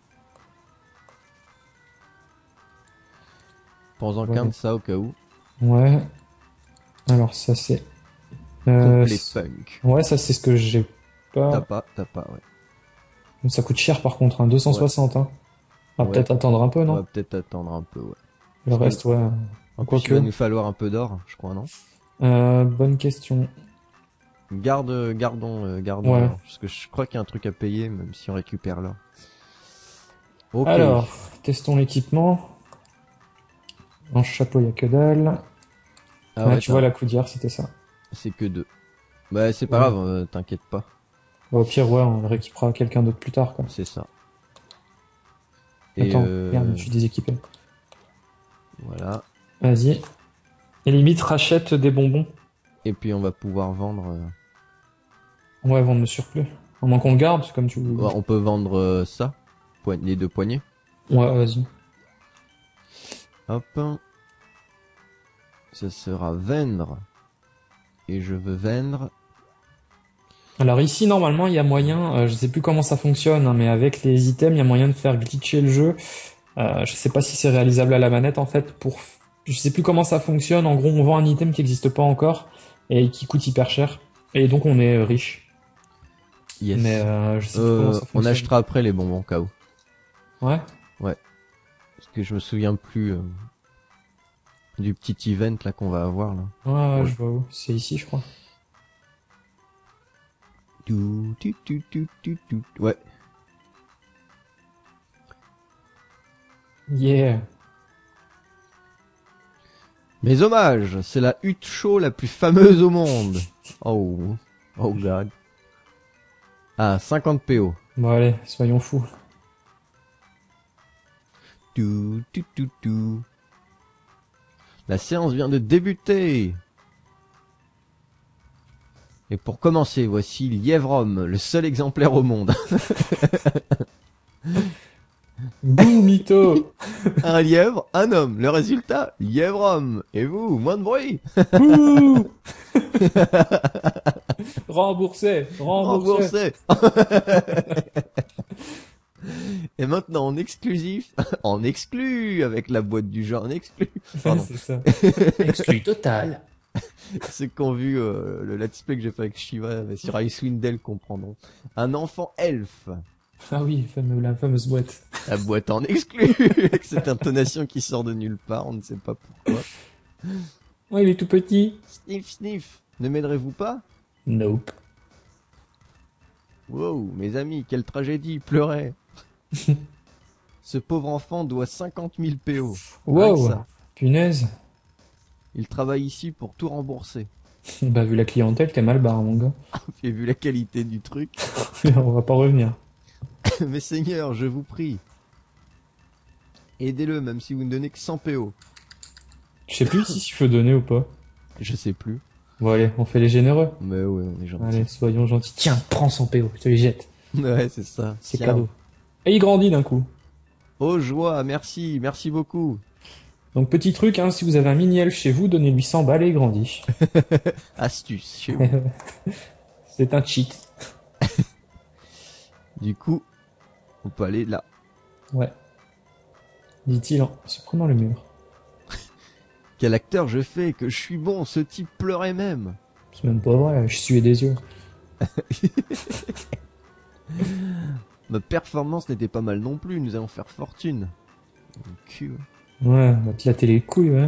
Speaker 2: Prends-en
Speaker 1: Ouais.
Speaker 2: qu'un de ça au cas où.
Speaker 1: Ouais. Alors ça c'est... Euh...
Speaker 2: Complet
Speaker 1: c-
Speaker 2: punk.
Speaker 1: Ouais, ça c'est ce que j'ai
Speaker 2: T'as
Speaker 1: pas.
Speaker 2: pas, t'as pas, ouais.
Speaker 1: Donc, ça coûte cher par contre, hein, deux cent soixante. Hein. On va
Speaker 2: Ouais.
Speaker 1: peut-être attendre un peu,
Speaker 2: On
Speaker 1: non?
Speaker 2: va peut-être attendre un peu, ouais.
Speaker 1: Le
Speaker 2: Parce que-
Speaker 1: reste, ouais.
Speaker 2: En
Speaker 1: Quoique.
Speaker 2: plus, il va nous falloir un peu d'or, je crois, non?
Speaker 1: Euh, bonne question.
Speaker 2: Garde, gardons, euh, gardons
Speaker 1: Ouais.
Speaker 2: l'or. Parce que je crois qu'il y a un truc à payer, même si on récupère l'or. Ok.
Speaker 1: Alors, testons l'équipement. En chapeau, il y a que dalle.
Speaker 2: Ah
Speaker 1: Ouais,
Speaker 2: ouais,
Speaker 1: tu
Speaker 2: t'as-
Speaker 1: vois, la coudière, c'était ça.
Speaker 2: c'est que deux. Bah, c'est pas
Speaker 1: Ouais.
Speaker 2: grave, euh, t'inquiète pas.
Speaker 1: Bah, au pire, ouais, on le rééquipera à quelqu'un d'autre plus tard, quoi.
Speaker 2: C'est ça.
Speaker 1: Attends,
Speaker 2: euh,
Speaker 1: merde, je suis déséquipé.
Speaker 2: Voilà.
Speaker 1: Vas-y. Et limite, rachète des bonbons.
Speaker 2: Et puis, on va pouvoir vendre, euh,
Speaker 1: Ouais, vendre le surplus. À moins qu'on le garde, comme tu veux.
Speaker 2: ouais, on peut vendre euh, ça. Poign- les deux poignées.
Speaker 1: Ouais, vas-y.
Speaker 2: Hop. Ça sera vendre. Et je veux vendre.
Speaker 1: Alors ici, normalement, il y a moyen, euh, je sais plus comment ça fonctionne, hein, mais avec les items, il y a moyen de faire glitcher le jeu. Euh, je sais pas si c'est réalisable à la manette, en fait, pour... Je sais plus comment ça fonctionne. En gros, on vend un item qui n'existe pas encore et qui coûte hyper cher. Et donc, on est euh, riche.
Speaker 2: Yes.
Speaker 1: Mais euh, je sais plus
Speaker 2: Euh,
Speaker 1: comment ça
Speaker 2: on
Speaker 1: fonctionne.
Speaker 2: achètera après les bonbons K O.
Speaker 1: Ouais.
Speaker 2: Parce que je me souviens plus euh, du petit event là qu'on va avoir là.
Speaker 1: Ouais, ouais,
Speaker 2: Ouais.
Speaker 1: je vois où. C'est ici, je crois.
Speaker 2: Tout, tout, tout, tout, tout, tout. Ouais.
Speaker 1: Yeah.
Speaker 2: Mes hommages, c'est la hutte show la plus fameuse au monde. Oh, oh god. Ah, cinquante P O.
Speaker 1: Bon, allez, soyons fous.
Speaker 2: Tout, tout, tout, tout. La séance vient de débuter. Et pour commencer, voici Lièvre-Homme, le seul exemplaire au monde.
Speaker 1: Bouh, mytho.
Speaker 2: Un lièvre, un homme. Le résultat, Lièvre-Homme. Et vous, moins de bruit.
Speaker 1: Bouh. Remboursé. Remboursé.
Speaker 2: Remboursé. Et maintenant en exclusif, en exclu, avec la boîte du genre en exclu. Pardon.
Speaker 1: C'est ça. Exclu total.
Speaker 2: Ceux qui ont vu euh, le let's play que j'ai fait avec Shiva euh, sur Icewind Dale comprendront. Un enfant elfe.
Speaker 1: Ah oui, fameux, la fameuse boîte.
Speaker 2: La boîte en exclu, avec cette intonation qui sort de nulle part, on ne sait pas pourquoi.
Speaker 1: Oh, il est tout petit.
Speaker 2: Sniff, sniff. Ne m'aiderez-vous pas?
Speaker 1: Nope.
Speaker 2: Wow, mes amis, quelle tragédie, pleurait. Ce pauvre enfant doit cinquante mille P O. Rien que
Speaker 1: Wow.
Speaker 2: ça.
Speaker 1: Punaise.
Speaker 2: Il travaille ici pour tout rembourser.
Speaker 1: Bah, vu la clientèle, t'es mal barre, mon gars.
Speaker 2: Et vu la qualité du truc.
Speaker 1: On va pas revenir.
Speaker 2: Mes seigneurs, je vous prie. Aidez-le, même si vous ne donnez que cent P O.
Speaker 1: Je sais plus si je peux donner ou pas.
Speaker 2: Je sais plus.
Speaker 1: Bon, allez, on fait les généreux.
Speaker 2: Mais ouais, on est gentil.
Speaker 1: Allez, soyons gentils. Tiens, prends son P O, je te les jette.
Speaker 2: Ouais, c'est ça.
Speaker 1: C'est
Speaker 2: Tiens.
Speaker 1: cadeau. Et il grandit d'un coup.
Speaker 2: Oh, joie, merci, merci beaucoup.
Speaker 1: Donc petit truc, hein, si vous avez un mini-elfe chez vous, donnez-lui cent balles et il grandit.
Speaker 2: Astuce chez vous.
Speaker 1: C'est un cheat.
Speaker 2: Du coup, on peut aller là.
Speaker 1: Ouais. Dit-il en se prenant le mur.
Speaker 2: Quel acteur je fais, que je suis bon, ce type pleurait même.
Speaker 1: C'est même pas vrai, je suais des yeux.
Speaker 2: Ma performance n'était pas mal non plus, nous allons faire fortune. Mon cul, ouais.
Speaker 1: Ouais, on va te latter les couilles, ouais.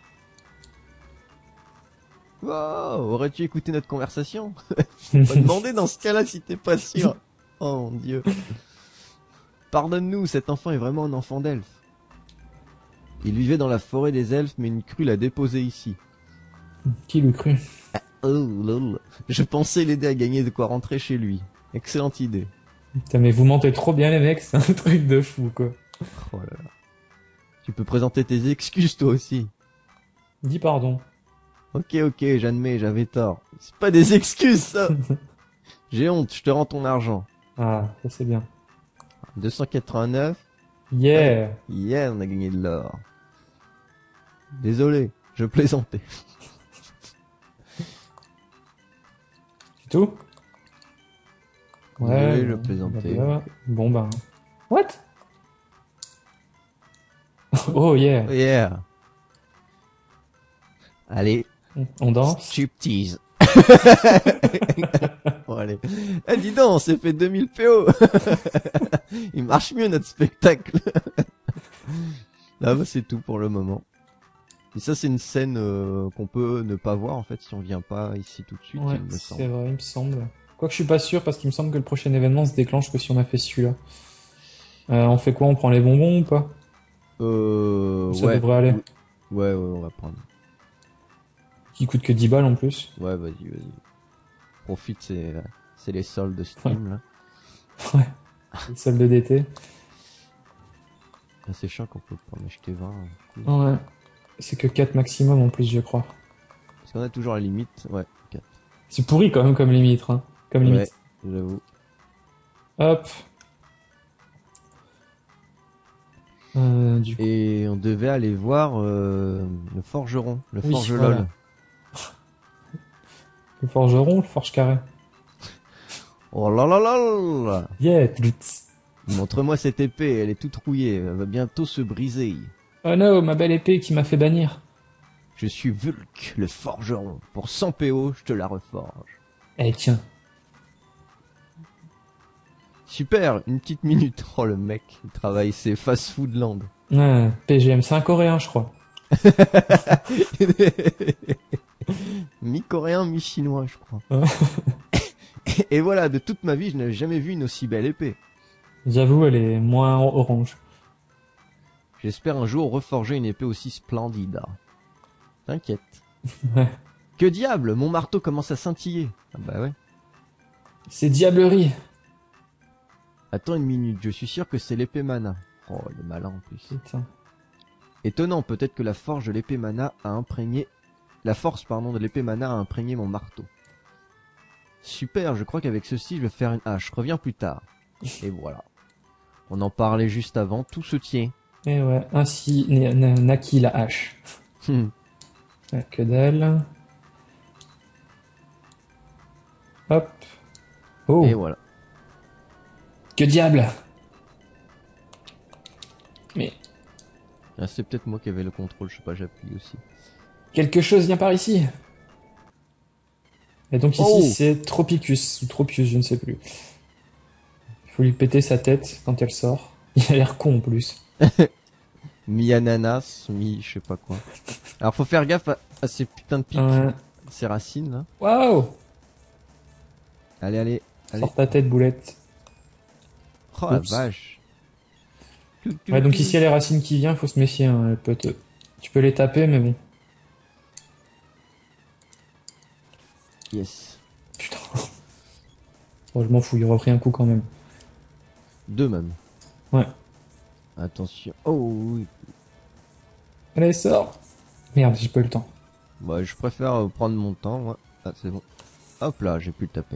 Speaker 2: Wow, aurais-tu écouté notre conversation? Faut pas demander dans ce cas-là si t'es pas sûr. Oh mon dieu. Pardonne-nous, cet enfant est vraiment un enfant d'elfe. Il vivait dans la forêt des elfes, mais une crue l'a déposé ici.
Speaker 1: Qui l'eût cru?
Speaker 2: Oh lol. Je pensais l'aider à gagner de quoi rentrer chez lui. Excellente idée.
Speaker 1: Putain, mais vous mentez trop bien, les mecs, c'est un truc de fou, quoi.
Speaker 2: Oh là là. Tu peux présenter tes excuses toi aussi.
Speaker 1: Dis pardon.
Speaker 2: Ok, ok, j'admets, j'avais tort. C'est pas des excuses, ça. J'ai honte, je te rends ton argent.
Speaker 1: Ah, ça c'est bien.
Speaker 2: deux cent quatre-vingt-neuf.
Speaker 1: Yeah!
Speaker 2: Yeah, on a gagné de l'or. Désolé, je plaisantais.
Speaker 1: C'est tout?
Speaker 2: Désolé, je
Speaker 1: bon,
Speaker 2: plaisantais.
Speaker 1: bah, bon ben... What? Oh yeah!
Speaker 2: Yeah. Allez,
Speaker 1: On danse?
Speaker 2: striptease. Bon, allez. Eh, dis donc, on s'est fait deux mille P O. Il marche mieux, notre spectacle. Là, bah, c'est tout pour le moment. Et ça, c'est une scène euh, qu'on peut ne pas voir, en fait, si on vient pas ici tout de suite,
Speaker 1: Ouais,
Speaker 2: il me
Speaker 1: c'est
Speaker 2: semble.
Speaker 1: vrai, il me semble. Quoique je suis pas sûr, parce qu'il me semble que le prochain événement se déclenche que si on a fait celui-là. Euh, on fait quoi? On prend les bonbons ou pas?
Speaker 2: Euh,
Speaker 1: Ça
Speaker 2: ouais.
Speaker 1: devrait aller.
Speaker 2: Ouais, ouais, on va prendre.
Speaker 1: Qui coûte que dix balles en plus.
Speaker 2: Ouais, vas-y, vas-y. Profite, c'est, c'est les soldes de Steam, là.
Speaker 1: Ouais. Les soldes d'été.
Speaker 2: Ah, c'est chiant qu'on peut pas en acheter vingt. Cool.
Speaker 1: Ouais. C'est que quatre maximum en plus, je crois.
Speaker 2: Parce qu'on a toujours la limite, ouais, quatre.
Speaker 1: C'est pourri quand même comme limite, hein. Comme limite.
Speaker 2: Ouais, j'avoue.
Speaker 1: Hop. Euh, du coup.
Speaker 2: Et on devait aller voir euh, le forgeron, le
Speaker 1: Oui,
Speaker 2: forgelol.
Speaker 1: voilà. Le forgeron, le forge carré.
Speaker 2: Oh là là là là.
Speaker 1: Yeah, tlutz.
Speaker 2: Montre-moi cette épée, elle est toute rouillée, elle va bientôt se briser.
Speaker 1: Oh no, ma belle épée qui m'a fait bannir.
Speaker 2: Je suis Vulk, le forgeron. Pour cent P O, je te la reforge.
Speaker 1: Eh tiens.
Speaker 2: Super, une petite minute. Oh le mec, il travaille, c'est Fast Food Land.
Speaker 1: Ouais, P G M, c'est un coréen, je crois.
Speaker 2: Mi-coréen, mi-chinois, je crois.
Speaker 1: Ouais.
Speaker 2: Et voilà, de toute ma vie, je n'avais jamais vu une aussi belle épée.
Speaker 1: J'avoue, elle est moins orange.
Speaker 2: J'espère un jour reforger une épée aussi splendide. T'inquiète.
Speaker 1: Ouais.
Speaker 2: Que diable, mon marteau commence à scintiller. Ah bah ouais.
Speaker 1: C'est diablerie.
Speaker 2: Attends une minute, je suis sûr que c'est l'épée mana. Oh, il est malin en plus.
Speaker 1: Putain.
Speaker 2: Étonnant, peut-être que la forge de l'épée mana a imprégné... La force, pardon, de l'épée mana a imprégné mon marteau. Super, je crois qu'avec ceci, je vais faire une hache. Reviens plus tard. Et voilà. On en parlait juste avant, tout se tient.
Speaker 1: Et ouais, ainsi na- na- naquit la hache. Ah, que dalle. Hop. Oh,
Speaker 2: Et voilà.
Speaker 1: que diable. Mais
Speaker 2: Ah, c'est peut-être moi qui avais le contrôle, je sais pas, j'appuie aussi.
Speaker 1: quelque chose vient par ici. Et donc ici,
Speaker 2: Oh.
Speaker 1: c'est Tropicus, ou Tropius, je ne sais plus. Il faut lui péter sa tête quand elle sort. Il a l'air con en plus.
Speaker 2: Mi ananas, mi je sais pas quoi. Alors faut faire gaffe à, à ces putains de pics,
Speaker 1: Euh,
Speaker 2: ces racines là.
Speaker 1: Waouh.
Speaker 2: Allez, allez, allez.
Speaker 1: Sors ta tête, boulette.
Speaker 2: Oh la
Speaker 1: Oups.
Speaker 2: vache.
Speaker 1: Ouais, donc ici, il y a les racines qui viennent, faut se méfier. Hein. Elle peut te... Tu peux les taper, mais bon.
Speaker 2: Yes.
Speaker 1: Putain. Bon, je m'en fous, il aura pris un coup quand même.
Speaker 2: Deux même.
Speaker 1: Ouais.
Speaker 2: Attention. Oh oui.
Speaker 1: Allez, sors. Merde, j'ai pas eu le temps.
Speaker 2: Bah, je préfère euh, prendre mon temps, moi. Ah, c'est bon. Hop là, j'ai pu le taper.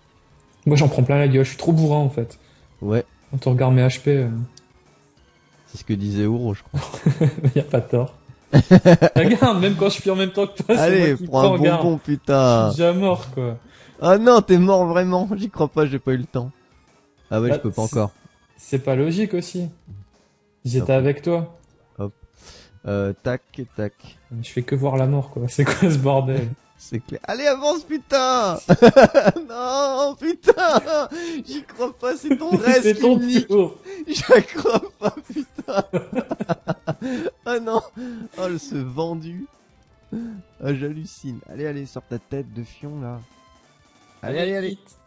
Speaker 1: Moi, j'en prends plein la gueule, je suis trop bourrin en fait.
Speaker 2: Ouais,
Speaker 1: Quand on regarde mes H P... euh,
Speaker 2: C'est ce que disait Ouro, je crois.
Speaker 1: Y a pas tort. Regarde, même quand je suis en même temps que toi, c'est
Speaker 2: Allez,
Speaker 1: moi qui
Speaker 2: prends
Speaker 1: prends,
Speaker 2: un
Speaker 1: regarde.
Speaker 2: bonbon,
Speaker 1: Je suis
Speaker 2: putain.
Speaker 1: déjà mort, quoi.
Speaker 2: Ah non, t'es mort vraiment. J'y crois pas, j'ai pas eu le temps. Ah ouais,
Speaker 1: Bah,
Speaker 2: je peux pas
Speaker 1: c'est-
Speaker 2: encore.
Speaker 1: C'est pas logique aussi. J'étais
Speaker 2: Ah,
Speaker 1: avec toi.
Speaker 2: Euh, tac, tac.
Speaker 1: Je fais que voir la mort, quoi. C'est quoi ce bordel?
Speaker 2: C'est clair. Allez, avance, putain. Non, putain. J'y crois pas, c'est ton reste
Speaker 1: C'est
Speaker 2: qui
Speaker 1: ton
Speaker 2: me nique.
Speaker 1: tour.
Speaker 2: J'y crois pas, putain. Ah non. Oh, ce vendu. Ah, j'hallucine. Allez, allez, sors ta tête de fion, là. Allez, allez, allez.
Speaker 1: vite.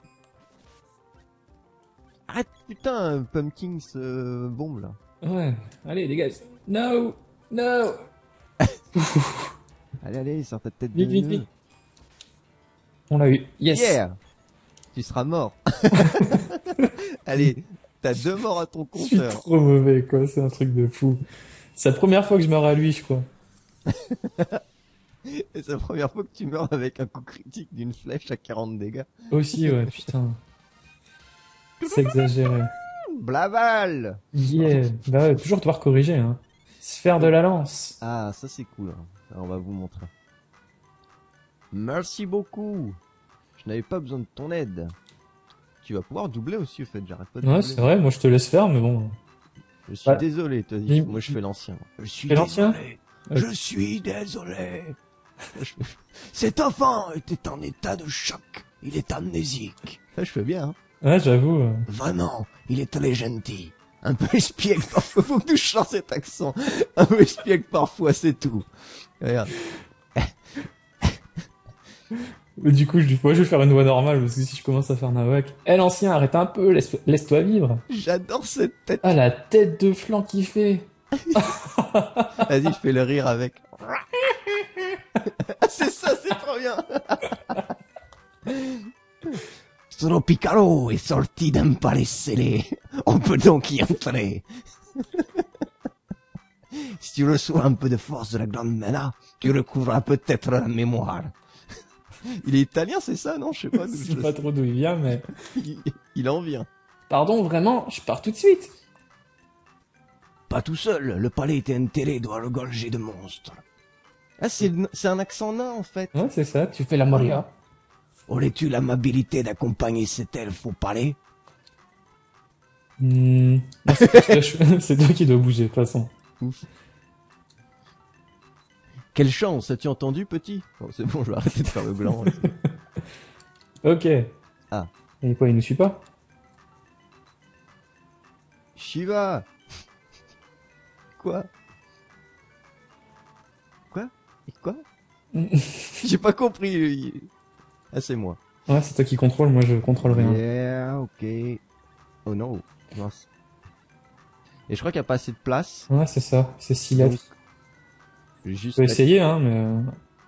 Speaker 2: Arrête, putain, Pumpkins euh, bombe, là.
Speaker 1: Ouais, allez, dégage. No, no.
Speaker 2: Allez, allez, sors ta tête
Speaker 1: Vite,
Speaker 2: de
Speaker 1: vite,
Speaker 2: nœud.
Speaker 1: vite. On l'a eu. Yes.
Speaker 2: Yeah. Tu seras mort. Allez, t'as deux morts à ton
Speaker 1: Je suis
Speaker 2: compteur.
Speaker 1: trop mauvais, quoi. C'est un truc de fou. C'est la première fois que je meurs à lui, je crois.
Speaker 2: Et c'est la première fois que tu meurs avec un coup critique d'une flèche à quarante dégâts.
Speaker 1: Aussi, ouais, putain. C'est exagéré.
Speaker 2: Blaval.
Speaker 1: Yeah. Bah ouais, toujours devoir corriger, hein. Sphère de la lance.
Speaker 2: Ah, ça c'est cool. hein. Alors, on va vous montrer. Merci beaucoup. Je n'avais pas besoin de ton aide. Tu vas pouvoir doubler aussi, au fait. J'arrête pas de
Speaker 1: Ouais,
Speaker 2: doubler.
Speaker 1: c'est vrai, moi je te laisse faire, mais bon.
Speaker 2: Je suis
Speaker 1: Ouais.
Speaker 2: désolé, toi.
Speaker 1: Il-
Speaker 2: Moi, je fais l'ancien. Je suis
Speaker 1: Fais l'ancien
Speaker 2: désolé. Je suis désolé. Je fais- Cet enfant était en état de choc. Il est amnésique. Ça, je fais bien. Hein.
Speaker 1: Ouais, j'avoue. euh.
Speaker 2: Vraiment, il est très gentil. Un peu espiègle parfois. Faut que tu changes cet accent. Un peu espiègle parfois, c'est tout. Regarde.
Speaker 1: Mais du coup, je dis, ouais, je vais faire une voix normale, parce que si je commence à faire Nawak. Eh, l'ancien, arrête un peu, laisse- laisse-toi vivre.
Speaker 2: J'adore cette tête.
Speaker 1: Ah, la tête de flanc qu'il fait.
Speaker 2: Vas-y, je fais le rire avec. Ah, c'est ça, c'est trop bien. Sono Piccolo est sorti d'un palais scellé. On peut donc y entrer. Si tu reçois un peu de force de la grande Mena, tu recouvreras peut-être la mémoire. Il est italien, c'est ça, non? Je sais pas d'où
Speaker 1: Je
Speaker 2: je
Speaker 1: sais pas trop d'où il vient, mais...
Speaker 2: il, il en vient.
Speaker 1: Pardon, vraiment, je pars tout de suite.
Speaker 2: Pas tout seul, le palais était enterré, doit regorger de monstres. Ah, c'est c'est un accent nain, en fait.
Speaker 1: Ouais, c'est ça, tu fais la Moria.
Speaker 2: Aurais-tu l'amabilité d'accompagner cet elfe au palais?
Speaker 1: Hmm. Non, c'est toi qui dois chou- c'est toi qui dois bouger, de toute façon.
Speaker 2: Ouf. Quelle chance, as-tu entendu, petit? Bon, c'est bon, je vais arrêter de faire le blanc.
Speaker 1: Ok.
Speaker 2: Ah.
Speaker 1: Et quoi, il nous suit pas?
Speaker 2: Shiva! Quoi? Quoi? Et quoi? J'ai pas compris. il- Ah, c'est moi.
Speaker 1: Ouais, c'est toi qui contrôle, moi je contrôle rien.
Speaker 2: Yeah, ok. Oh non. Mince. Et je crois qu'il n'y a pas assez de place.
Speaker 1: Ouais, c'est ça, c'est six
Speaker 2: Donc,
Speaker 1: lettres.
Speaker 2: je vais
Speaker 1: Je
Speaker 2: juste
Speaker 1: peux
Speaker 2: mettre-
Speaker 1: essayer, hein, mais... euh,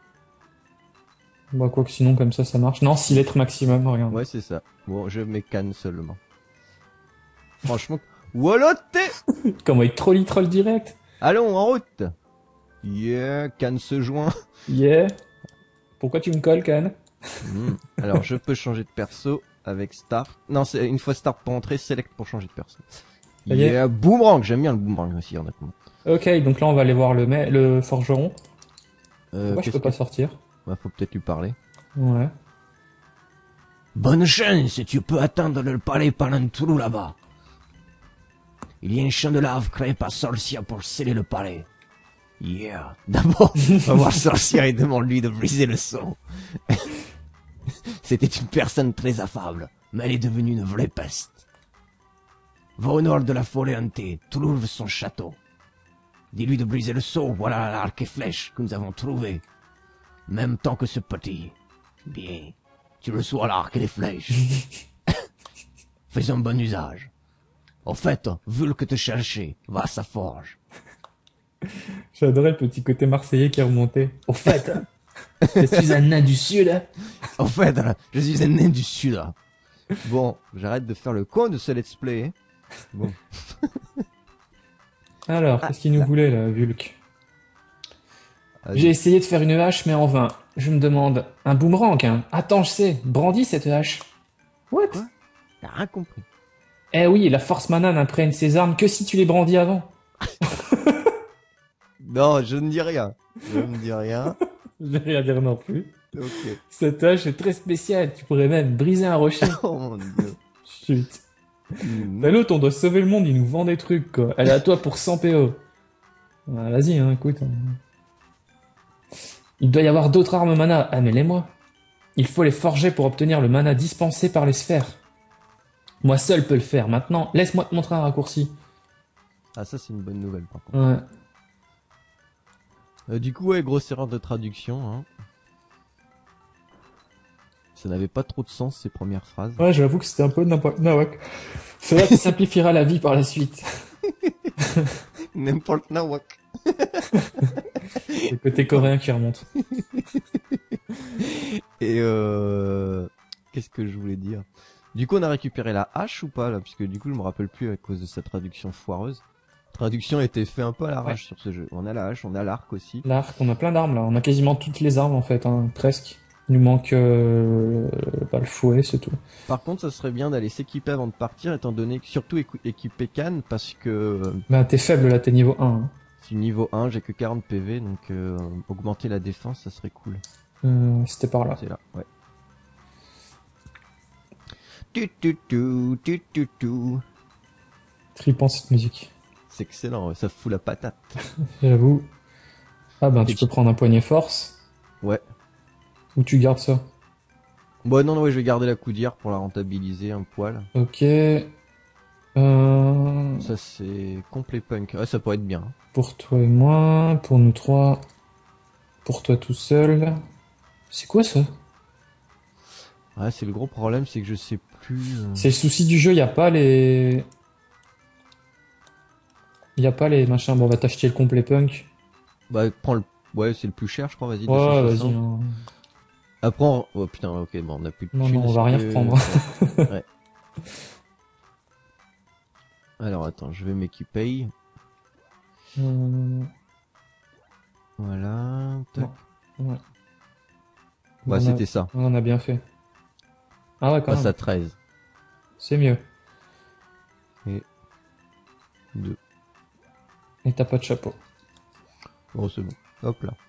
Speaker 1: Bah, quoi que sinon, comme ça, ça marche. Non, six lettres maximum, regarde.
Speaker 2: Ouais, c'est ça. Bon, je mets canne seulement. Franchement. Woloté!
Speaker 1: Comment il troll, il troll direct.
Speaker 2: Allons, en route! Yeah, canne se joint.
Speaker 1: Yeah. Pourquoi tu me colles, Can?
Speaker 2: Hmm. Alors, je peux changer de perso avec Start. Non, c'est une fois Start pour entrer, Select pour changer de perso.
Speaker 1: Ça y est.
Speaker 2: Yeah, Boomerang! J'aime bien le Boomerang aussi, honnêtement.
Speaker 1: Ok, donc là, on va aller voir le, ma- le forgeron.
Speaker 2: Euh,
Speaker 1: Pourquoi je
Speaker 2: qu'est-ce
Speaker 1: peux pas
Speaker 2: que-
Speaker 1: sortir?
Speaker 2: Ouais, faut peut-être lui parler.
Speaker 1: Ouais.
Speaker 2: Bonne chance, tu peux attendre le palais pendant tout là-bas. Il y a un champ de lave créé par Sorcia pour sceller le palais. Yeah. D'abord, va voir Sorcia et demande-lui de briser le son. C'était une personne très affable, mais elle est devenue une vraie peste. Va au nord de la forêt hantée, trouve son château. Dis-lui de briser le sceau, voilà l'arc et flèche que nous avons trouvé. Même temps que ce petit. Bien, tu reçois l'arc et les flèches. Fais un bon usage. Au fait, vu que te chercher, va à sa forge.
Speaker 1: J'adorais le petit côté marseillais qui est remonté. Au fait, je suis un nain du sud.
Speaker 2: Au fait, je suis un nain du sud. Bon, j'arrête de faire le con de ce let's play. hein. Bon.
Speaker 1: Alors,
Speaker 2: Ah,
Speaker 1: qu'est-ce qu'il nous
Speaker 2: là.
Speaker 1: voulait, là, Vulk?
Speaker 2: Vas-y.
Speaker 1: J'ai essayé de faire une hache, mais en vain. Je me demande, un boomerang, hein. Attends, je sais, brandis cette hache. What?
Speaker 2: Quoi? T'as rien compris.
Speaker 1: Eh oui, la force mana n'imprègne ses armes que si tu les brandis avant.
Speaker 2: Non, je ne dis rien. Je ne dis rien.
Speaker 1: Je vais rien dire non plus.
Speaker 2: Ok.
Speaker 1: Cette hache est très spéciale, tu pourrais même briser un rocher.
Speaker 2: Oh mon dieu.
Speaker 1: Chut.
Speaker 2: Mhm.
Speaker 1: T'as l'autre, on doit sauver le monde, il nous vend des trucs, quoi. Elle est à toi pour cent P O. Ah, vas-y, hein, écoute. hein. Il doit y avoir d'autres armes mana. Ah, mais les-moi. Il faut les forger pour obtenir le mana dispensé par les sphères. Moi seul peux le faire. Maintenant, laisse-moi te montrer un raccourci.
Speaker 2: Ah, ça, c'est une bonne nouvelle, par contre.
Speaker 1: Ouais.
Speaker 2: Euh, du coup, ouais, grosse erreur de traduction, hein. Ça n'avait pas trop de sens, ces premières phrases.
Speaker 1: Ouais, j'avoue que c'était un peu n'importe nawak. Cela te simplifiera la vie par la suite.
Speaker 2: N'importe nawak.
Speaker 1: Le côté coréen qui remonte.
Speaker 2: Et euh... qu'est-ce que je voulais dire? Du coup, on a récupéré la hache ou pas, là? Puisque du coup, je me rappelle plus à cause de sa traduction foireuse. La traduction a été fait un peu à l'arrache
Speaker 1: Ouais.
Speaker 2: sur ce jeu. On a la hache, on a l'arc aussi.
Speaker 1: L'arc, on a plein d'armes là. On a quasiment toutes les armes en fait, hein, presque. Il nous manque euh, bah, le fouet, c'est tout.
Speaker 2: Par contre, ça serait bien d'aller s'équiper avant de partir, étant donné que surtout écou- équiper Cannes, parce que euh,
Speaker 1: Bah t'es faible là, t'es niveau un. Hein.
Speaker 2: c'est niveau un, j'ai que quarante P V, donc euh, augmenter la défense, ça serait cool.
Speaker 1: Euh, c'était par là.
Speaker 2: C'est là, ouais. Tu, tu, tu, tu, tu, tu.
Speaker 1: Tripant cette musique.
Speaker 2: C'est excellent, ouais, ça fout la patate.
Speaker 1: J'avoue. Ah ben tu
Speaker 2: Et
Speaker 1: peux
Speaker 2: tu-
Speaker 1: prendre un poignet force.
Speaker 2: Ouais.
Speaker 1: Ou tu gardes ça.
Speaker 2: Bon, non, non, ouais, je vais garder la coudière pour la rentabiliser un poil.
Speaker 1: Ok. Euh...
Speaker 2: Ça, c'est complet punk. Ah, ça pourrait être bien.
Speaker 1: Pour toi et moi, pour nous trois. Pour toi tout seul. C'est quoi ça?
Speaker 2: Ouais, c'est le gros problème, c'est que je sais plus... euh,
Speaker 1: C'est le souci du jeu, y a pas les... Y a pas les machins. Bon, on va t'acheter le complet punk.
Speaker 2: Bah, prends le... Ouais, c'est le plus cher, je crois, vas-y,
Speaker 1: Ouais, vas-y.
Speaker 2: deux cent soixante.
Speaker 1: hein.
Speaker 2: Après, on... Oh putain, ok, bon, on a plus de
Speaker 1: Non,
Speaker 2: thunes,
Speaker 1: non, on va rien
Speaker 2: est-ce que-
Speaker 1: reprendre.
Speaker 2: Ouais. Ouais. Alors, attends, je vais m'équiper.
Speaker 1: Euh,
Speaker 2: Voilà. Tac.
Speaker 1: Ouais.
Speaker 2: Bah,
Speaker 1: On a-
Speaker 2: c'était ça.
Speaker 1: On en a bien fait. Ah ouais, quand
Speaker 2: Passe
Speaker 1: même.
Speaker 2: à treize.
Speaker 1: C'est mieux.
Speaker 2: deux.
Speaker 1: Et t'as pas de chapeau.
Speaker 2: Bon, c'est bon. Hop là.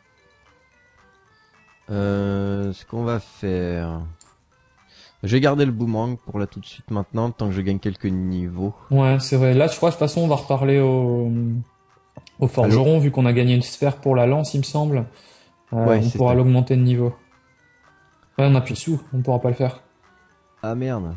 Speaker 2: Euh, ce qu'on va faire... Je vais garder le boomerang pour là tout de suite maintenant, tant que je gagne quelques niveaux.
Speaker 1: Ouais, c'est vrai. Là, je crois, de toute façon, on va reparler au, au forgeron, vu qu'on a gagné une sphère pour la lance, il me semble. Euh,
Speaker 2: Ouais,
Speaker 1: on
Speaker 2: c'est
Speaker 1: pourra
Speaker 2: ça.
Speaker 1: l'augmenter de niveau. Ouais, on a plus de sous, on pourra pas le faire.
Speaker 2: Ah merde.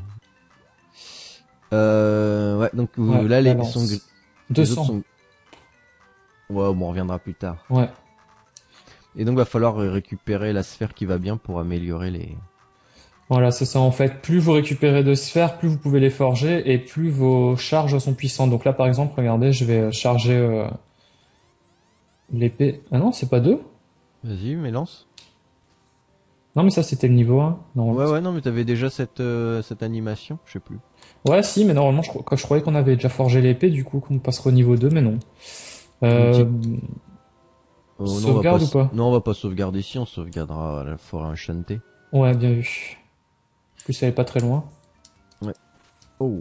Speaker 2: Euh, ouais, donc
Speaker 1: Ouais,
Speaker 2: là,
Speaker 1: la
Speaker 2: les,
Speaker 1: lance.
Speaker 2: sont, les
Speaker 1: deux
Speaker 2: autres
Speaker 1: cents.
Speaker 2: sont... Ouais, bon, on reviendra plus tard.
Speaker 1: Ouais.
Speaker 2: Et donc, va falloir récupérer la sphère qui va bien pour améliorer les...
Speaker 1: Voilà, c'est ça. En fait, plus vous récupérez de sphères, plus vous pouvez les forger et plus vos charges sont puissantes. Donc là, par exemple, regardez, je vais charger euh, l'épée. Ah non, c'est pas deux?
Speaker 2: Vas-y, mais lance.
Speaker 1: Non, mais ça, c'était le niveau un. Non.
Speaker 2: Ouais, ouais, non, mais t'avais déjà cette, euh, cette animation, je sais plus.
Speaker 1: Ouais, si, mais normalement, je, crois- je croyais qu'on avait déjà forgé l'épée, du coup, qu'on passerait au niveau deux, mais non. Euh,
Speaker 2: Oh, non, on va
Speaker 1: Sauvegarde
Speaker 2: pas,
Speaker 1: ou pas?
Speaker 2: Non, on va pas sauvegarder ici, on sauvegardera à la forêt enchantée.
Speaker 1: Ouais, bien vu. En plus, elle est pas très loin.
Speaker 2: Oh.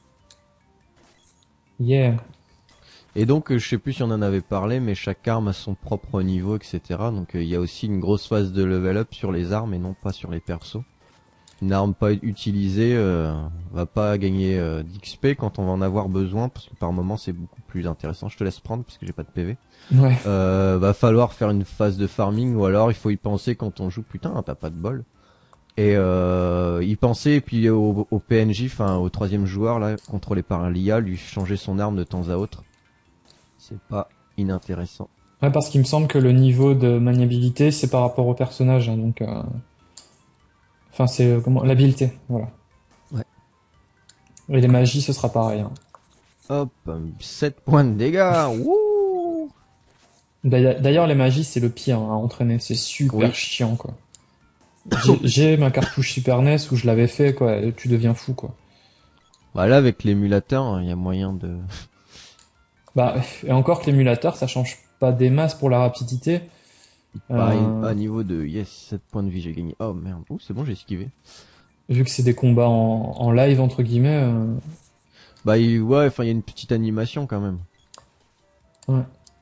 Speaker 1: Yeah.
Speaker 2: Et donc, euh, je sais plus si on en avait parlé, mais chaque arme a son propre niveau, et cetera. Donc, euh, il y a aussi une grosse phase de level up sur les armes et non pas sur les persos. Une arme pas utilisée euh, va pas gagner euh, d'X P quand on va en avoir besoin, parce que par moment c'est beaucoup plus intéressant. Je te laisse prendre parce que j'ai pas de P V.
Speaker 1: Ouais.
Speaker 2: Euh, va falloir faire une phase de farming ou alors il faut y penser quand on joue. Putain, t'as pas de bol. Et euh, y penser et puis au, au P N J, enfin au troisième joueur là, contrôlé par l'I A, lui changer son arme de temps à autre. C'est pas inintéressant.
Speaker 1: Ouais, parce qu'il me semble que le niveau de maniabilité, c'est par rapport au personnage, hein, donc... Euh... Enfin, c'est... euh, comment... L'habileté, voilà.
Speaker 2: Ouais.
Speaker 1: Et les magies, ce sera pareil. Hein.
Speaker 2: Hop, sept points de dégâts. Wouh.
Speaker 1: D'ailleurs, d'ailleurs, les magies, c'est le pire hein, à entraîner. C'est super
Speaker 2: Oui.
Speaker 1: chiant, quoi. J'ai- J'ai ma cartouche Super N E S où je l'avais fait, quoi, et tu deviens fou, quoi.
Speaker 2: Bah là avec l'émulateur, il y a moyen de...
Speaker 1: Bah, et encore que l'émulateur, ça change pas des masses pour la rapidité.
Speaker 2: Pareil,
Speaker 1: Euh,
Speaker 2: à niveau de... Yes, sept points de vie, j'ai gagné. Oh merde. Ouh, c'est bon, j'ai esquivé.
Speaker 1: Vu que c'est des combats en, en live, entre guillemets... euh,
Speaker 2: Bah il- ouais, enfin il y a une petite animation quand même.
Speaker 1: Ouais.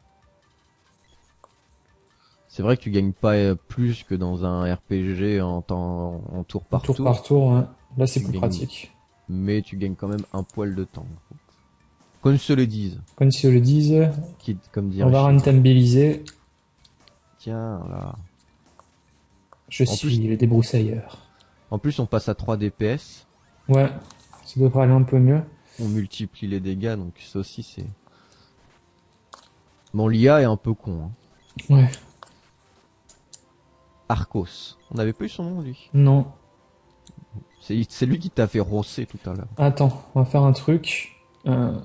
Speaker 2: C'est vrai que tu gagnes pas euh, plus que dans un R P G en temps, en tour par
Speaker 1: Tour
Speaker 2: tour,
Speaker 1: par tour, ouais. Là, c'est
Speaker 2: Tu
Speaker 1: plus
Speaker 2: gagnes-
Speaker 1: pratique.
Speaker 2: mais tu gagnes quand même un poil de temps. Comme se le disent,
Speaker 1: Comme si on le dise,
Speaker 2: qui, comme
Speaker 1: on
Speaker 2: dirait
Speaker 1: va
Speaker 2: Shinra.
Speaker 1: rentabiliser.
Speaker 2: Tiens, là.
Speaker 1: Je
Speaker 2: En
Speaker 1: suis
Speaker 2: plus,
Speaker 1: le débroussailleur.
Speaker 2: en plus, on passe à trois D P S,
Speaker 1: Ouais, ça devrait aller un peu mieux.
Speaker 2: on multiplie les dégâts, donc ça aussi c'est. Bon, l'I A est un peu con. Hein.
Speaker 1: Ouais,
Speaker 2: Arcos. On n'avait pas eu son nom lui.
Speaker 1: non.
Speaker 2: C'est c'est lui qui t'a fait rosser tout à l'heure.
Speaker 1: Attends, on va faire un truc. Euh...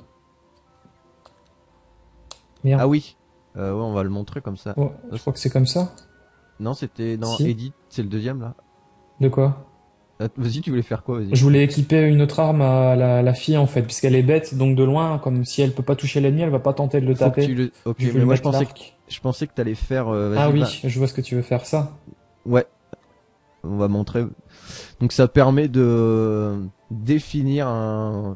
Speaker 1: Merde.
Speaker 2: Ah oui. Euh, ouais, on va le montrer comme ça.
Speaker 1: Oh, je crois que c'est comme ça.
Speaker 2: Non, c'était dans
Speaker 1: Si.
Speaker 2: Edit, c'est le deuxième là.
Speaker 1: De quoi?
Speaker 2: Ah, vas-y, tu voulais faire quoi, vas-y.
Speaker 1: Je voulais équiper une autre arme à la, la fille en fait, puisqu'elle est bête, donc de loin, comme si elle peut pas toucher l'ennemi, elle va pas tenter de le
Speaker 2: Faut que
Speaker 1: taper.
Speaker 2: tu le. Ok,
Speaker 1: Je vais
Speaker 2: mais
Speaker 1: lui
Speaker 2: moi je
Speaker 1: mettre
Speaker 2: pensais que
Speaker 1: l'arc.
Speaker 2: je pensais que t'allais faire. Euh,
Speaker 1: Ah
Speaker 2: vas-y,
Speaker 1: oui,
Speaker 2: va.
Speaker 1: je vois ce que tu veux faire, ça.
Speaker 2: Ouais. On va montrer. Donc ça permet de définir un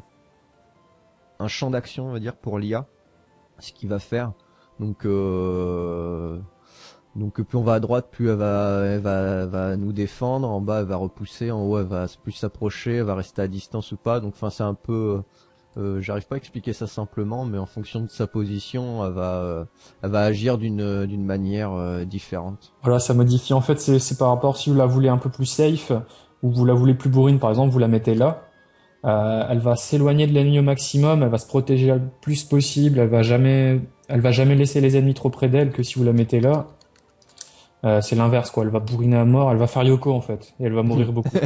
Speaker 2: un champ d'action, on va dire, pour l'I A, ce qu'il va faire. Donc euh... donc plus on va à droite, plus elle va elle va elle va nous défendre. En bas, elle va repousser. En haut, elle va plus s'approcher. Elle va rester à distance ou pas. Donc enfin, c'est un peu. Euh, J'arrive pas à expliquer ça simplement, mais en fonction de sa position, elle va euh, elle va agir d'une d'une manière euh, différente.
Speaker 1: Voilà, ça modifie. En fait, c'est c'est par rapport si vous la voulez un peu plus safe, ou vous la voulez plus bourrine, par exemple, vous la mettez là. Euh, elle va s'éloigner de l'ennemi au maximum, elle va se protéger le plus possible, elle va jamais, elle va jamais laisser les ennemis trop près d'elle que si vous la mettez là. Euh, c'est l'inverse, quoi. Elle va bourriner à mort, elle va faire Yoko, en fait. Et elle va mourir beaucoup.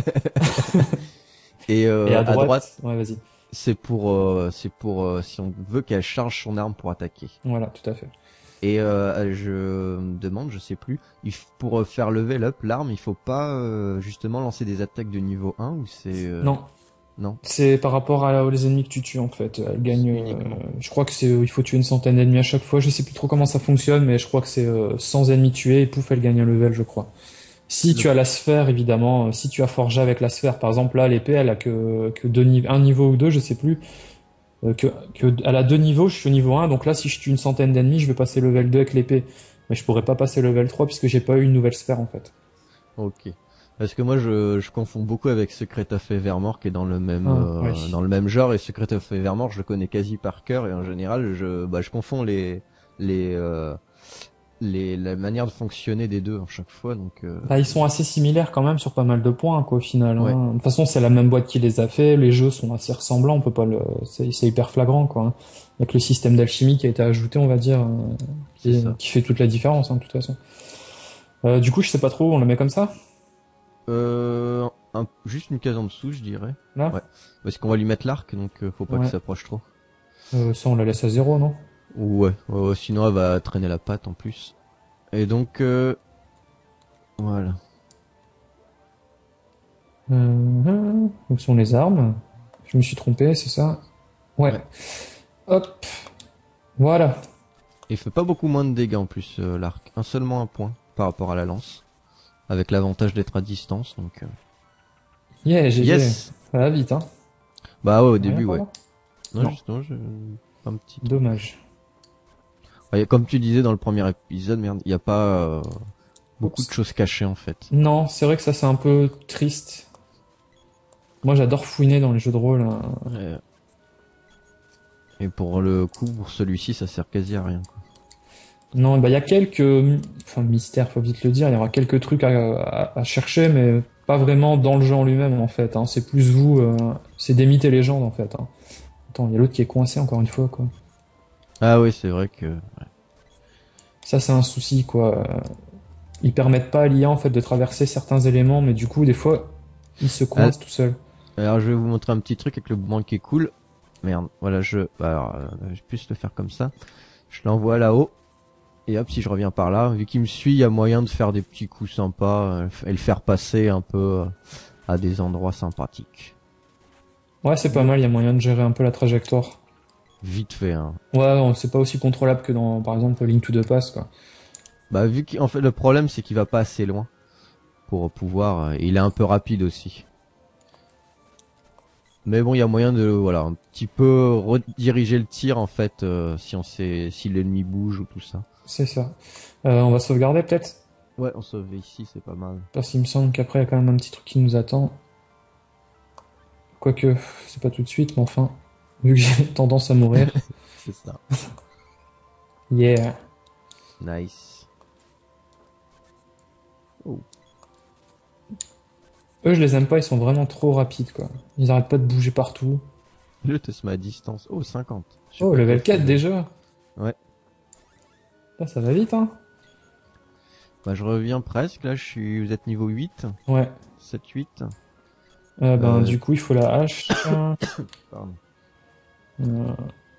Speaker 2: Et, euh,
Speaker 1: Et à
Speaker 2: à
Speaker 1: droite,
Speaker 2: droite,
Speaker 1: ouais, vas-y.
Speaker 2: c'est pour euh, c'est pour euh, si on veut qu'elle charge son arme pour attaquer.
Speaker 1: Voilà, tout à fait.
Speaker 2: Et euh, je me demande, je sais plus, il f- pour faire level up l'arme, il faut pas euh, justement lancer des attaques de niveau un ou c'est euh,
Speaker 1: Non,
Speaker 2: non,
Speaker 1: c'est par rapport à, aux ennemis que tu tues, en fait. Elle gagne, euh,
Speaker 2: uniquement.
Speaker 1: je crois que c'est, il faut tuer une centaine d'ennemis à chaque fois. Je sais plus trop comment ça fonctionne, mais je crois que c'est euh, cent ennemis tués et pouf, elle gagne un level, je crois. Si
Speaker 2: Le-
Speaker 1: tu as la sphère, évidemment, euh, si tu as forgé avec la sphère, par exemple, là, l'épée, elle a que, que deux niveaux, un niveau ou deux, je sais plus, euh, que, que, elle a deux niveaux, je suis au niveau un, donc là, si je tue une centaine d'ennemis, je vais passer level deux avec l'épée. Mais je pourrais pas passer level trois puisque j'ai pas eu une nouvelle sphère, en fait.
Speaker 2: Ok. Parce que moi je, je confonds beaucoup avec Secret of Evermore qui est dans le même
Speaker 1: Ah,
Speaker 2: euh,
Speaker 1: oui.
Speaker 2: dans le même genre et Secret of Evermore je le connais quasi par cœur et en général je bah je confonds les les euh, les la manière de fonctionner des deux à chaque fois donc euh,
Speaker 1: Bah, ils sont assez similaires quand même sur pas mal de points, quoi, au final,
Speaker 2: ouais.
Speaker 1: hein. De toute façon, c'est la même boîte qui les a fait, les jeux sont assez ressemblants, on peut pas le, c'est, c'est hyper flagrant, quoi, hein. Avec le système d'alchimie qui a été ajouté, on va dire, euh,
Speaker 2: C'est
Speaker 1: qui,
Speaker 2: ça.
Speaker 1: qui fait toute la différence, hein, de toute façon. Euh, du coup, je sais pas trop, on le met comme ça,
Speaker 2: Euh, un- juste une case en dessous, je dirais.
Speaker 1: là?
Speaker 2: Ouais. Parce qu'on va lui mettre l'arc, donc euh, faut pas
Speaker 1: Ouais.
Speaker 2: qu'il s'approche trop.
Speaker 1: Euh, ça, on la laisse à zéro, non?
Speaker 2: Ouais, ouais, ouais, sinon elle va traîner la patte en plus. Et donc, euh, voilà.
Speaker 1: Euh, où sont les armes? Je me suis trompé, c'est ça? Ouais.
Speaker 2: Ouais.
Speaker 1: Hop. Voilà.
Speaker 2: Il fait pas beaucoup moins de dégâts en plus, euh, l'arc. Un seulement un point par rapport à la lance. Avec l'avantage d'être à distance, donc... euh,
Speaker 1: Yeah, G G.
Speaker 2: Yes.
Speaker 1: Ça va vite, hein?
Speaker 2: Bah ouais, au
Speaker 1: Rien
Speaker 2: début,
Speaker 1: par
Speaker 2: ouais.
Speaker 1: là.
Speaker 2: Non,
Speaker 1: Non.
Speaker 2: justement, je... un petit...
Speaker 1: Dommage.
Speaker 2: Ouais, comme tu disais dans le premier épisode, merde, il y a pas euh, beaucoup
Speaker 1: Oups.
Speaker 2: de choses cachées en fait.
Speaker 1: Non, c'est vrai que ça, c'est un peu triste. Moi, j'adore fouiner dans les jeux de rôle, hein.
Speaker 2: Ouais. Et pour le coup, pour celui-ci, ça sert quasi à rien. Quoi.
Speaker 1: Non, bah, il y a quelques, enfin, mystères, faut vite le dire. Il y aura quelques trucs à, à, à chercher, mais pas vraiment dans le jeu en lui-même, en fait, hein. C'est plus vous, euh, c'est des mythes et légendes, en fait, hein. Attends, il y a l'autre qui est coincé encore une fois, quoi.
Speaker 2: Ah oui, c'est vrai que... ouais.
Speaker 1: Ça, c'est un souci, quoi. Euh, Ils permettent pas à l'I A, en fait, de traverser certains éléments, mais du coup, des fois, il se coince
Speaker 2: Ah,
Speaker 1: tout seul.
Speaker 2: alors je vais vous montrer un petit truc avec le boomerang qui est cool. Merde, voilà, je... Alors, euh, je puisse le faire comme ça. Je l'envoie là-haut. Et hop, si je reviens par là, vu qu'il me suit, il y a moyen de faire des petits coups sympas euh, et le faire passer un peu euh, à des endroits sympathiques.
Speaker 1: Ouais, c'est pas mal, il y a moyen de gérer un peu la trajectoire.
Speaker 2: Vite fait, hein.
Speaker 1: Ouais, non, c'est pas aussi contrôlable que dans, par exemple, Link to the Past, quoi.
Speaker 2: Bah vu qu'en fait le problème c'est qu'il va pas assez loin pour pouvoir... euh, il est un peu rapide aussi. Mais bon, il y a moyen de, voilà, un petit peu rediriger le tir en fait, euh, si on sait, si l'ennemi bouge ou tout ça.
Speaker 1: C'est ça. Euh, on va sauvegarder peut-être?
Speaker 2: Ouais, on sauve ici, c'est pas mal.
Speaker 1: Parce qu'il me semble qu'après, il y a quand même un petit truc qui nous attend. Quoique, c'est pas tout de suite, mais enfin, vu que j'ai tendance à mourir.
Speaker 2: C'est ça.
Speaker 1: Yeah.
Speaker 2: Nice. Oh.
Speaker 1: Eux, je les aime pas, ils sont vraiment trop rapides, quoi. Ils arrêtent pas de bouger partout.
Speaker 2: Je te mets à distance. Oh, cinquante. Je sais
Speaker 1: Oh,
Speaker 2: pas
Speaker 1: level
Speaker 2: toi,
Speaker 1: quatre
Speaker 2: c'est-
Speaker 1: déjà.
Speaker 2: Ouais.
Speaker 1: Là, ça va vite, hein.
Speaker 2: Bah, je reviens presque. Là, je suis, vous êtes niveau huit.
Speaker 1: Ouais.
Speaker 2: sept, huit.
Speaker 1: Euh, ben,
Speaker 2: Euh,
Speaker 1: du coup, il faut la hache.
Speaker 2: Pardon.
Speaker 1: Euh,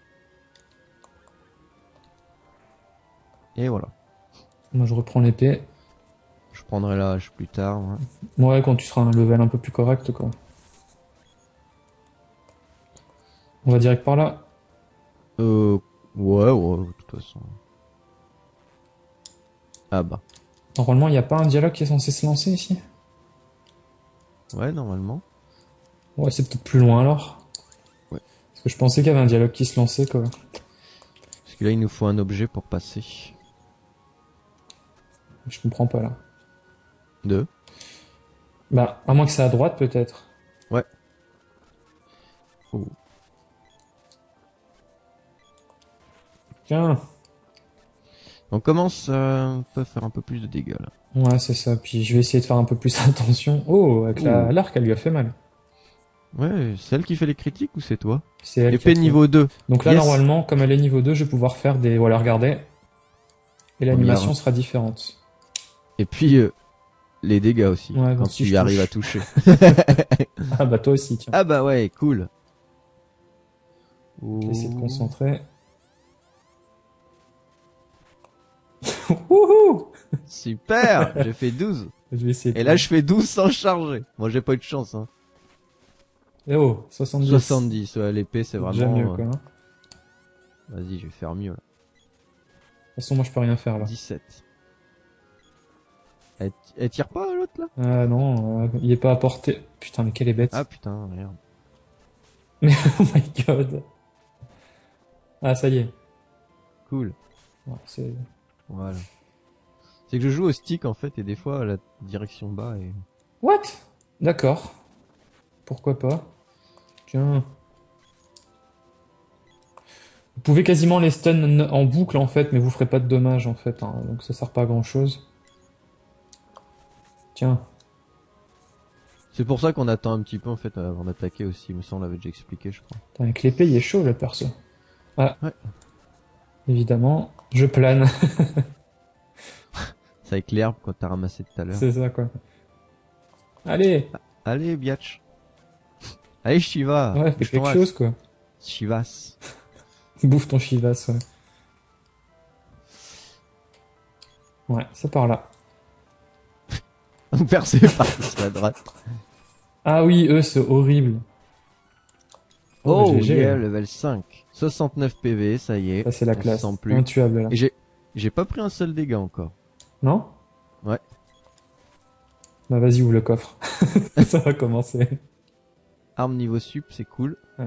Speaker 2: Et voilà.
Speaker 1: moi, je reprends l'épée.
Speaker 2: Je prendrai la hache plus tard. Ouais.
Speaker 1: Ouais, quand tu seras à un level un peu plus correct, quoi. On va direct par là.
Speaker 2: Euh, ouais, ouais, de toute façon. Ah bah.
Speaker 1: Normalement, il n'y a pas un dialogue qui est censé se lancer ici.
Speaker 2: Ouais, normalement.
Speaker 1: Ouais, c'est peut-être plus loin alors.
Speaker 2: Ouais.
Speaker 1: Parce que je pensais qu'il y avait un dialogue qui se lançait, quoi.
Speaker 2: Parce que là, il nous faut un objet pour passer.
Speaker 1: Je comprends pas là.
Speaker 2: Deux.
Speaker 1: Bah, à moins que c'est à droite, peut-être.
Speaker 2: Ouais. Oh.
Speaker 1: Tiens.
Speaker 2: On commence euh, on peut faire un peu plus de dégâts là.
Speaker 1: Ouais, c'est ça. Puis je vais essayer de faire un peu plus attention. Oh, avec la-
Speaker 2: Ouh.
Speaker 1: l'arc, elle lui a fait mal.
Speaker 2: Ouais, celle qui fait les critiques ou c'est toi?
Speaker 1: C'est elle qui a
Speaker 2: Épée
Speaker 1: fait-
Speaker 2: niveau deux.
Speaker 1: Donc là,
Speaker 2: Yes.
Speaker 1: normalement, comme elle est niveau deux, je vais pouvoir faire des... Voilà, regardez. Et l'animation
Speaker 2: Regarde.
Speaker 1: sera différente.
Speaker 2: Et puis euh, les dégâts aussi,
Speaker 1: Ouais,
Speaker 2: quand
Speaker 1: donc si
Speaker 2: tu
Speaker 1: je
Speaker 2: arrives
Speaker 1: touche.
Speaker 2: à toucher.
Speaker 1: Ah bah toi aussi, tiens.
Speaker 2: Ah bah ouais, cool.
Speaker 1: Je vais essayer de
Speaker 2: Ouh.
Speaker 1: concentrer. Wouhou!
Speaker 2: Super. J'ai fait douze.
Speaker 1: Je vais essayer de...
Speaker 2: Et là je fais douze sans charger. Moi j'ai pas eu de chance hein.
Speaker 1: Eh oh, soixante-dix.
Speaker 2: soixante-dix, ouais, l'épée c'est
Speaker 1: C'est
Speaker 2: vraiment...
Speaker 1: déjà mieux,
Speaker 2: euh,
Speaker 1: quoi. hein.
Speaker 2: Vas-y, je vais faire mieux là.
Speaker 1: De toute façon, moi, je peux rien faire, là.
Speaker 2: dix-sept. Elle, elle tire pas l'autre là?
Speaker 1: Ah non, euh, il est pas à portée. Putain, mais quelle est bête.
Speaker 2: Ah putain, merde.
Speaker 1: Mais oh my god. Ah, ça y est.
Speaker 2: Cool.
Speaker 1: Ouais, c'est...
Speaker 2: Voilà. C'est que je joue au stick en fait et des fois la direction bas et...
Speaker 1: What? D'accord. Pourquoi pas. Tiens. Vous pouvez quasiment les stun en boucle en fait, mais vous ferez pas de dommages en fait, hein, donc ça sert pas à grand chose. Tiens.
Speaker 2: C'est pour ça qu'on attend un petit peu en fait avant d'attaquer aussi, mais ça on l'avait déjà expliqué je crois.
Speaker 1: Putain, avec l'épée, il est chaud le perso. Ah.
Speaker 2: Ouais.
Speaker 1: Évidemment, je plane.
Speaker 2: C'est avec l'herbe quand t'as ramassé tout à l'heure.
Speaker 1: C'est ça quoi. Allez.
Speaker 2: Allez biatch. Allez Shiva.
Speaker 1: Ouais, fais
Speaker 2: bouge
Speaker 1: quelque
Speaker 2: ton
Speaker 1: chose
Speaker 2: axe.
Speaker 1: quoi.
Speaker 2: Chivas.
Speaker 1: Bouffe ton chivas, ouais. Ouais, c'est par là.
Speaker 2: On percé par sur la droite.
Speaker 1: Ah oui, eux, c'est horrible.
Speaker 2: Oh,
Speaker 1: G G,
Speaker 2: yeah,
Speaker 1: là.
Speaker 2: level cinq. soixante-neuf P V, ça y est.
Speaker 1: Ça, c'est la
Speaker 2: on se
Speaker 1: classe.
Speaker 2: sent plus.
Speaker 1: Intuable, là.
Speaker 2: Et j'ai, j'ai pas pris un seul dégât encore.
Speaker 1: Non?
Speaker 2: Ouais.
Speaker 1: Bah vas-y, ouvre le coffre. Ça va commencer.
Speaker 2: Arme niveau sup, c'est cool.
Speaker 1: Ouais.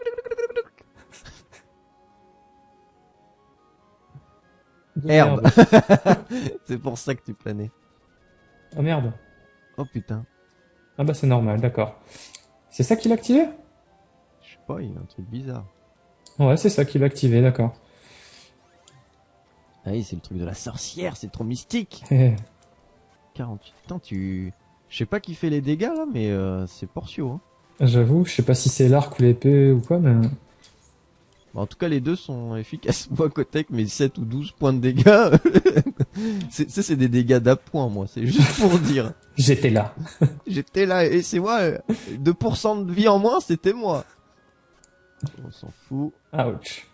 Speaker 1: De
Speaker 2: Herbe.
Speaker 1: merde.
Speaker 2: C'est pour ça que tu planais.
Speaker 1: Oh merde.
Speaker 2: Oh putain.
Speaker 1: Ah bah c'est normal, d'accord. C'est ça qui l'a activé?
Speaker 2: Je sais pas, il y a un truc bizarre.
Speaker 1: Ouais, c'est ça qui l'a activé, d'accord.
Speaker 2: Ah oui, c'est le truc de la sorcière, c'est trop mystique.
Speaker 1: Eh,
Speaker 2: quarante-huit. Putain, tu... Je sais pas qui fait les dégâts là, mais euh, c'est Portio. Hein.
Speaker 1: J'avoue, je sais pas si c'est l'arc ou l'épée ou quoi, mais...
Speaker 2: Bon, en tout cas, les deux sont efficaces. Moi, côté avec mes sept ou douze points de dégâts, c'est, ça c'est des dégâts d'appoint, moi. C'est juste pour dire.
Speaker 1: J'étais là.
Speaker 2: J'étais là et c'est moi. euh, deux pour cent de vie en moins, c'était moi. On s'en fout.
Speaker 1: Ouch.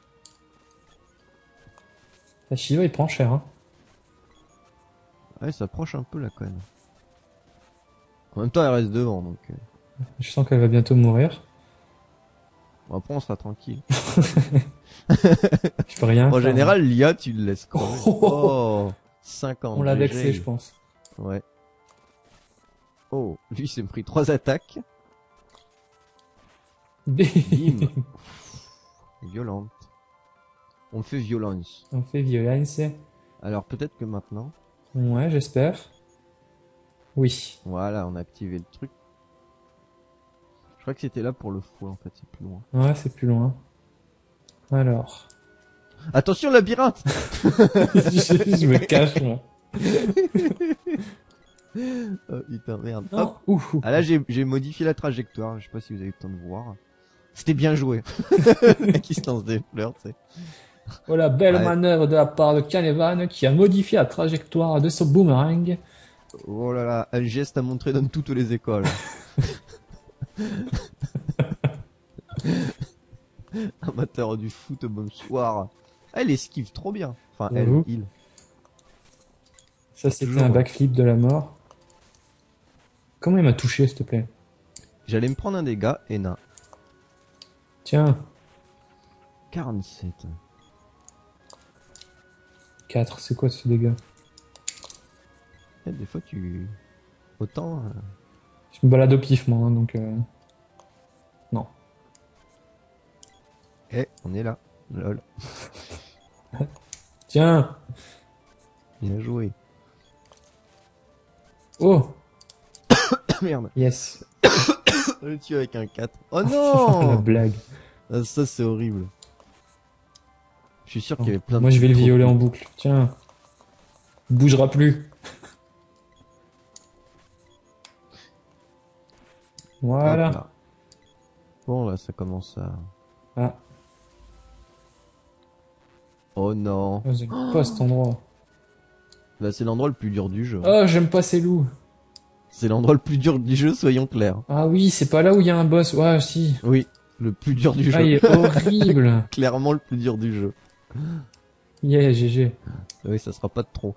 Speaker 1: La Shiva, il prend cher, hein.
Speaker 2: Ouais, ça approche un peu là quand même. En même temps, elle reste devant, donc... euh,
Speaker 1: Je sens qu'elle va bientôt mourir.
Speaker 2: Bon, après, on sera tranquille.
Speaker 1: Je peux rien
Speaker 2: En
Speaker 1: faire,
Speaker 2: général, l'I A, tu le laisses crever.
Speaker 1: Oh.
Speaker 2: Oh, cinquante.
Speaker 1: On l'a
Speaker 2: G G.
Speaker 1: vexé, je pense.
Speaker 2: Ouais. Oh, lui, il s'est pris trois attaques. Bim. Violente. On fait violence.
Speaker 1: On fait violence.
Speaker 2: Alors peut-être que maintenant...
Speaker 1: Ouais, j'espère. Oui.
Speaker 2: Voilà, on a activé le truc. Je crois que c'était là pour le fou en fait, c'est plus loin.
Speaker 1: Ouais, c'est plus loin. Alors.
Speaker 2: Attention labyrinthe.
Speaker 1: je, je me cache, moi.
Speaker 2: Oh putain, merde.
Speaker 1: Non.
Speaker 2: Hop.
Speaker 1: Ouh, ouh.
Speaker 2: Ah là j'ai j'ai modifié la trajectoire, je sais pas si vous avez eu le temps de voir. C'était bien joué. Qui se lance des fleurs, tu sais.
Speaker 1: Voilà, belle
Speaker 2: Ouais.
Speaker 1: manœuvre de la part de Canavan qui a modifié la trajectoire de son boomerang.
Speaker 2: Oh là là, un geste à montrer dans toutes les écoles. Amateur du foot, bonsoir. Ah, elle esquive trop bien. Enfin, elle,
Speaker 1: J'avoue.
Speaker 2: il.
Speaker 1: Ça, c'était
Speaker 2: Toujours,
Speaker 1: un
Speaker 2: ouais.
Speaker 1: backflip de la mort. Comment il m'a touché, s'il te plaît?
Speaker 2: J'allais me prendre un dégât, et non.
Speaker 1: Tiens,
Speaker 2: quarante-sept.
Speaker 1: quatre, c'est quoi ce dégât?
Speaker 2: Eh, des fois, tu... Autant... euh,
Speaker 1: Je me balade au pif, moi, hein, donc... Euh... Non.
Speaker 2: Eh, on est là. Lol.
Speaker 1: Tiens.
Speaker 2: Bien joué.
Speaker 1: Oh,
Speaker 2: Merde.
Speaker 1: yes.
Speaker 2: On le tue avec un quatre. Oh
Speaker 1: La
Speaker 2: non.
Speaker 1: blague.
Speaker 2: Ah, ça, c'est horrible. Je suis sûr qu'il y avait plein de
Speaker 1: Moi, je vais
Speaker 2: trucs
Speaker 1: le
Speaker 2: trop
Speaker 1: violer
Speaker 2: cool.
Speaker 1: en boucle. Tiens. Il bougera plus.
Speaker 2: Hop
Speaker 1: Voilà.
Speaker 2: là. Bon, là, ça commence à...
Speaker 1: Ah,
Speaker 2: Oh non.
Speaker 1: oh, j'aime pas cet endroit.
Speaker 2: Bah, c'est l'endroit le plus dur du jeu.
Speaker 1: Oh, j'aime pas ces loups.
Speaker 2: C'est l'endroit le plus dur du jeu, soyons clairs.
Speaker 1: Ah oui, c'est pas là où il y a un boss. Ouais, si.
Speaker 2: Oui, le plus dur du
Speaker 1: Ah,
Speaker 2: jeu.
Speaker 1: il est horrible.
Speaker 2: Clairement le plus dur du jeu.
Speaker 1: Yeah, G G.
Speaker 2: Oui, ça sera pas de trop.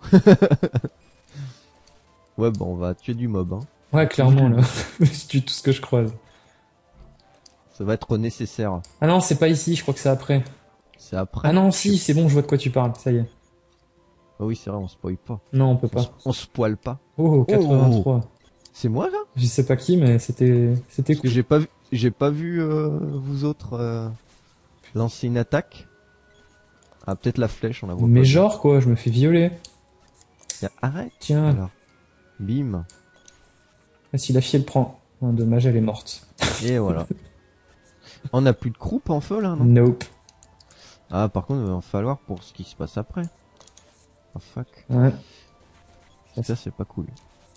Speaker 2: Ouais, bon, on va tuer du mob, hein.
Speaker 1: Ouais, clairement, là. Je tue tout ce que je croise.
Speaker 2: Ça va être nécessaire.
Speaker 1: Ah non, c'est pas ici, je crois que c'est après.
Speaker 2: C'est après.
Speaker 1: Ah non, si, c'est bon, je vois de quoi tu parles. Ça y est.
Speaker 2: Ah oui, c'est vrai, on spoil pas.
Speaker 1: Non, on peut
Speaker 2: On, s-
Speaker 1: pas.
Speaker 2: on spoil pas.
Speaker 1: Oh, quatre-vingt-trois.
Speaker 2: C'est moi, là?
Speaker 1: Je sais pas qui, mais c'était c'était
Speaker 2: Parce que
Speaker 1: cool.
Speaker 2: j'ai pas vu, j'ai pas vu, euh, vous autres, euh, lancer une attaque. Ah, peut-être la flèche, on la voit
Speaker 1: Mais
Speaker 2: pas.
Speaker 1: genre, quoi, je me fais violer.
Speaker 2: Tiens, arrête.
Speaker 1: Tiens.
Speaker 2: Alors. Bim.
Speaker 1: Ah, si la fille elle prend un dommage, elle est morte.
Speaker 2: Et voilà. On a plus de croupe en feu, là, non?
Speaker 1: Nope.
Speaker 2: Ah, par contre, il va en falloir pour ce qui se passe après. Oh fuck.
Speaker 1: Ouais.
Speaker 2: Ça, c'est pas cool.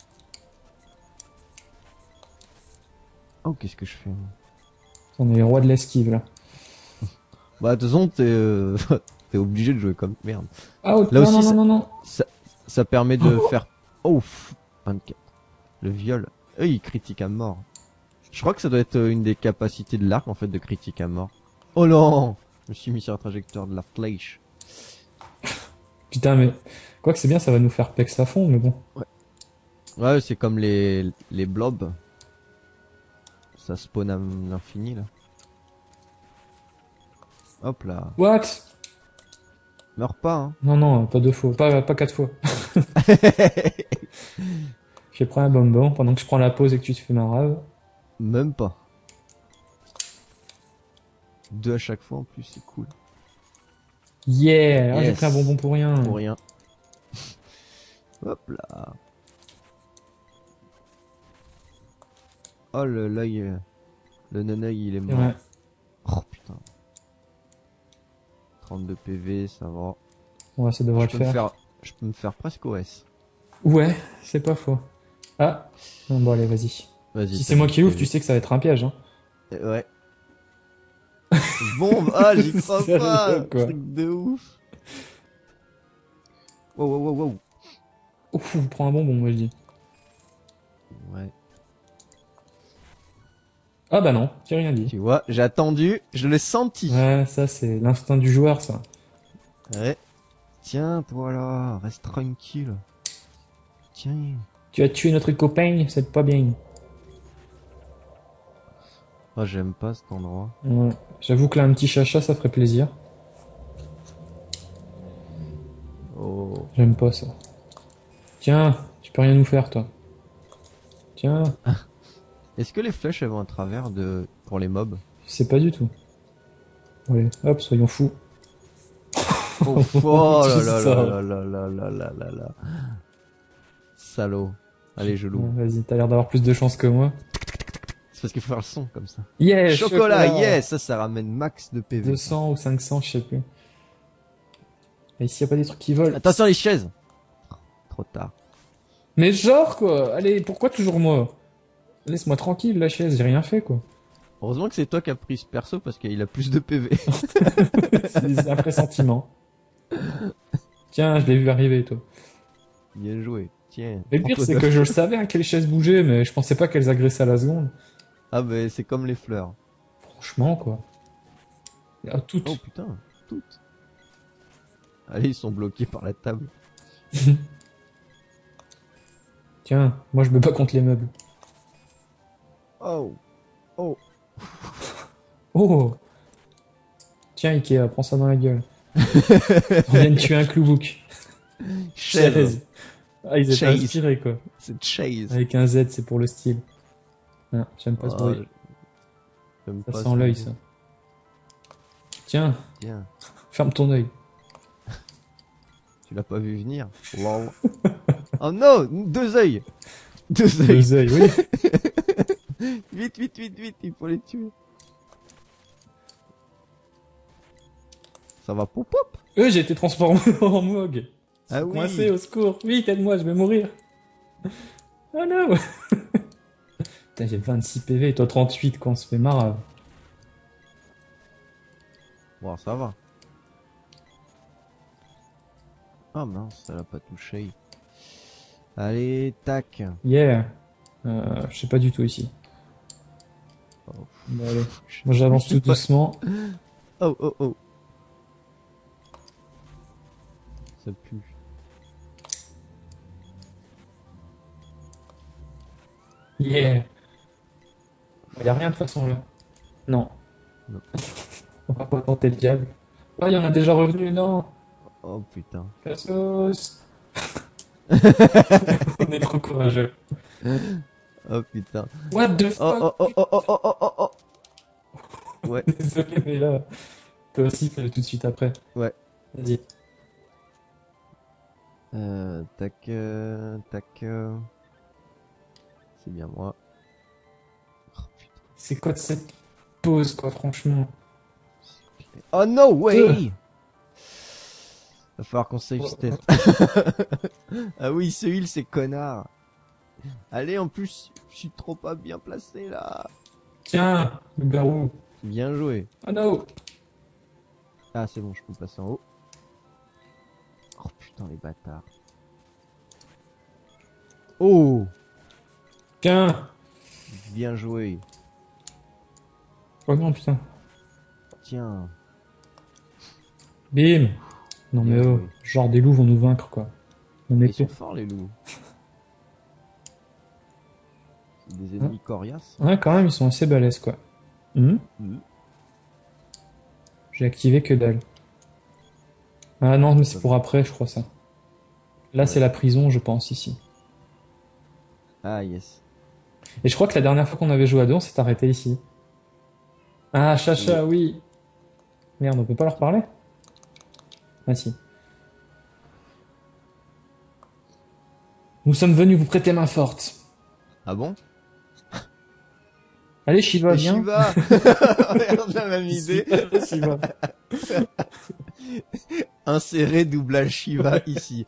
Speaker 2: Oh, qu'est-ce que je fais, moi?
Speaker 1: On est les rois de l'esquive, là.
Speaker 2: Bah, de toute façon, t'es euh, t'es obligé de jouer comme merde.
Speaker 1: Ah, oh,
Speaker 2: Là
Speaker 1: non,
Speaker 2: aussi,
Speaker 1: non,
Speaker 2: ça-
Speaker 1: non, non, non.
Speaker 2: Ça, ça permet de faire... Oh, pff, vingt-quatre. Le viol. Eux, il critique à mort. Je crois que ça doit être euh, une des capacités de l'arc, en fait, de critique à mort. Oh non! Je me suis mis sur la trajectoire de la flèche.
Speaker 1: Putain, mais... Quoi que c'est bien, ça va nous faire pex à fond, mais bon.
Speaker 2: Ouais, c'est comme les, les blobs. Ça spawn à l'infini, là. Hop là.
Speaker 1: What?
Speaker 2: Meurs pas, hein.
Speaker 1: Non, non, pas deux fois. Pas, pas quatre fois. J'ai pris un bonbon pendant que je prends la pause et que tu te fais ma rave.
Speaker 2: Même pas. Deux à chaque fois, en plus, c'est cool.
Speaker 1: Yeah! Ah, j'ai
Speaker 2: Yes.
Speaker 1: pris un bonbon pour rien.
Speaker 2: Pour rien. Hop là. Oh, le l'œil. euh, Le non-œil, il est mort.
Speaker 1: Ouais.
Speaker 2: Oh putain. trente-deux P V, ça va.
Speaker 1: Ouais, ça devrait
Speaker 2: Je
Speaker 1: le
Speaker 2: peux, me
Speaker 1: faire.
Speaker 2: faire... je peux me faire presque O S.
Speaker 1: Ouais, c'est pas faux. Ah. Non, bon, allez, vas-y.
Speaker 2: Vas-y.
Speaker 1: Si
Speaker 2: t'as
Speaker 1: c'est moi
Speaker 2: dit
Speaker 1: qui ouvre,
Speaker 2: P V.
Speaker 1: tu sais que ça va être un piège, hein.
Speaker 2: Euh, Ouais. Bombe. Ah, j'y crois
Speaker 1: Sérieux,
Speaker 2: pas.
Speaker 1: quoi.
Speaker 2: Truc de ouf. Wow, wow, wow, wow.
Speaker 1: Ouf, prends un bonbon, moi je dis.
Speaker 2: Ouais.
Speaker 1: Ah bah non, j'ai rien dit.
Speaker 2: Tu vois, j'ai attendu, je l'ai senti.
Speaker 1: Ouais, ça c'est l'instinct du joueur, ça.
Speaker 2: Ouais. Tiens, toi là, reste tranquille. Tiens.
Speaker 1: Tu as tué notre copain, c'est pas bien.
Speaker 2: Oh, j'aime pas cet endroit.
Speaker 1: Ouais. J'avoue que là, un petit chacha, ça ferait plaisir.
Speaker 2: Oh.
Speaker 1: J'aime pas ça. Tiens, tu peux rien nous faire, toi. Tiens.
Speaker 2: Est-ce que les flèches elles vont à travers de pour les mobs?
Speaker 1: Je sais pas du tout. Allez, hop, soyons fous.
Speaker 2: Oh, oh là
Speaker 1: Tout
Speaker 2: là
Speaker 1: ça.
Speaker 2: là là là là là là là. Salaud. Allez, je l'ouvre.
Speaker 1: Ouais, vas-y, t'as l'air d'avoir plus de chance que moi.
Speaker 2: C'est parce qu'il faut faire le son comme ça.
Speaker 1: Yeah,
Speaker 2: Chocolat, yes, ça, ça ramène max de P V.
Speaker 1: deux cents ou cinq cents, je sais plus. Et ici, y a pas des trucs qui volent.
Speaker 2: Attention les chaises. Trop tard.
Speaker 1: Mais genre, quoi. Allez, pourquoi toujours moi? Laisse-moi tranquille, la chaise, j'ai rien fait, quoi.
Speaker 2: Heureusement que c'est toi qui as pris ce perso parce qu'il a plus de P V.
Speaker 1: C'est des- un pressentiment. Tiens, je l'ai vu arriver, toi.
Speaker 2: Bien joué. Tiens.
Speaker 1: Mais le pire,
Speaker 2: prends-toi
Speaker 1: c'est
Speaker 2: de-
Speaker 1: que je savais à quelle chaise bouger, mais je pensais pas qu'elles agressaient à la seconde.
Speaker 2: Ah bah c'est comme les fleurs.
Speaker 1: Franchement, quoi. Ah, toutes.
Speaker 2: Oh putain, toutes. Allez, ils sont bloqués par la table.
Speaker 1: Tiens, moi je me bats contre les meubles.
Speaker 2: Oh. Oh.
Speaker 1: Oh! Tiens, Ikea, prends ça dans la gueule. On vient de tuer un clou-book.
Speaker 2: Chaise.
Speaker 1: Ah, ils étaient
Speaker 2: Chase.
Speaker 1: inspirés, quoi.
Speaker 2: C'est chase.
Speaker 1: Avec un Z, c'est pour le style. Ah, j'aime pas ce
Speaker 2: Oh,
Speaker 1: bruit.
Speaker 2: j'aime
Speaker 1: Ça
Speaker 2: pas
Speaker 1: sent
Speaker 2: ce
Speaker 1: l'œil,
Speaker 2: bruit.
Speaker 1: ça. Tiens,
Speaker 2: Tiens,
Speaker 1: ferme ton œil.
Speaker 2: tu l'as pas vu venir. Lol. Oh non, deux œils. Deux œils.
Speaker 1: Deux œils, oui.
Speaker 2: Vite, vite, vite, vite, il faut les tuer. Ça va pop pop.
Speaker 1: Eux, j'ai été transformé en Mog.
Speaker 2: Ah oui.
Speaker 1: Coincé, au secours. Vite, aide-moi, je vais mourir. Oh non. Putain, j'ai vingt-six P V et toi trente-huit, quoi, on se fait marre.
Speaker 2: Bon, ça va. Ah mince, ça l'a pas touché. Allez, tac.
Speaker 1: Yeah. Euh, je sais pas du tout ici.
Speaker 2: Oh.
Speaker 1: Bon, allez. Moi, j'avance tout doucement.
Speaker 2: Oh, oh, oh. Ça pue.
Speaker 1: Yeah. Y a rien de toute façon là. Non.
Speaker 2: Non.
Speaker 1: On va pas tenter le diable. Ah, y en a déjà revenu, non.
Speaker 2: Oh putain.
Speaker 1: Cassos. On est trop courageux.
Speaker 2: Oh putain.
Speaker 1: What the
Speaker 2: Oh,
Speaker 1: fuck?
Speaker 2: oh, oh, oh, oh, oh, oh, oh. Ouais,
Speaker 1: Désolé, mais là, toi aussi, fais-le tout de suite après.
Speaker 2: ouais.
Speaker 1: Vas-y.
Speaker 2: Euh, tac, euh, tac. euh. C'est bien moi. Oh putain.
Speaker 1: C'est quoi de cette pause, quoi, franchement?
Speaker 2: Oh no way!
Speaker 1: Euh.
Speaker 2: Va falloir qu'on save step. Ah oui, ce heal, c'est connard. Allez, en plus, je suis trop pas bien placé là.
Speaker 1: Tiens, le garou.
Speaker 2: Bien joué.
Speaker 1: Oh non.
Speaker 2: Ah, c'est bon, je peux passer en haut. Oh putain, les bâtards. Oh!
Speaker 1: Tiens.
Speaker 2: Bien joué.
Speaker 1: Oh non, putain.
Speaker 2: Tiens.
Speaker 1: Bim. Non mais
Speaker 2: Bien
Speaker 1: oh,
Speaker 2: joué.
Speaker 1: genre des loups vont nous vaincre, quoi. On est
Speaker 2: Ils sont
Speaker 1: tout.
Speaker 2: forts, les loups. C'est des ennemis coriaces.
Speaker 1: Ouais, quand même, ils sont assez balèzes, quoi. Hmm.
Speaker 2: Mhm.
Speaker 1: J'ai activé que dalle. Ah non, mais c'est pour après, je crois ça. Là, c'est la prison, je pense, ici.
Speaker 2: Ah, yes.
Speaker 1: Et je crois que la dernière fois qu'on avait joué à deux, on s'est arrêté ici. Ah, Chacha, oui. Merde, on peut pas leur parler? Ah si. Nous sommes venus vous prêter main forte.
Speaker 2: Ah bon?
Speaker 1: Allez, Shiva,
Speaker 2: Et
Speaker 1: viens.
Speaker 2: Shiva! Regarde la même idée.
Speaker 1: Shiva.
Speaker 2: Insérer doublage Shiva ici.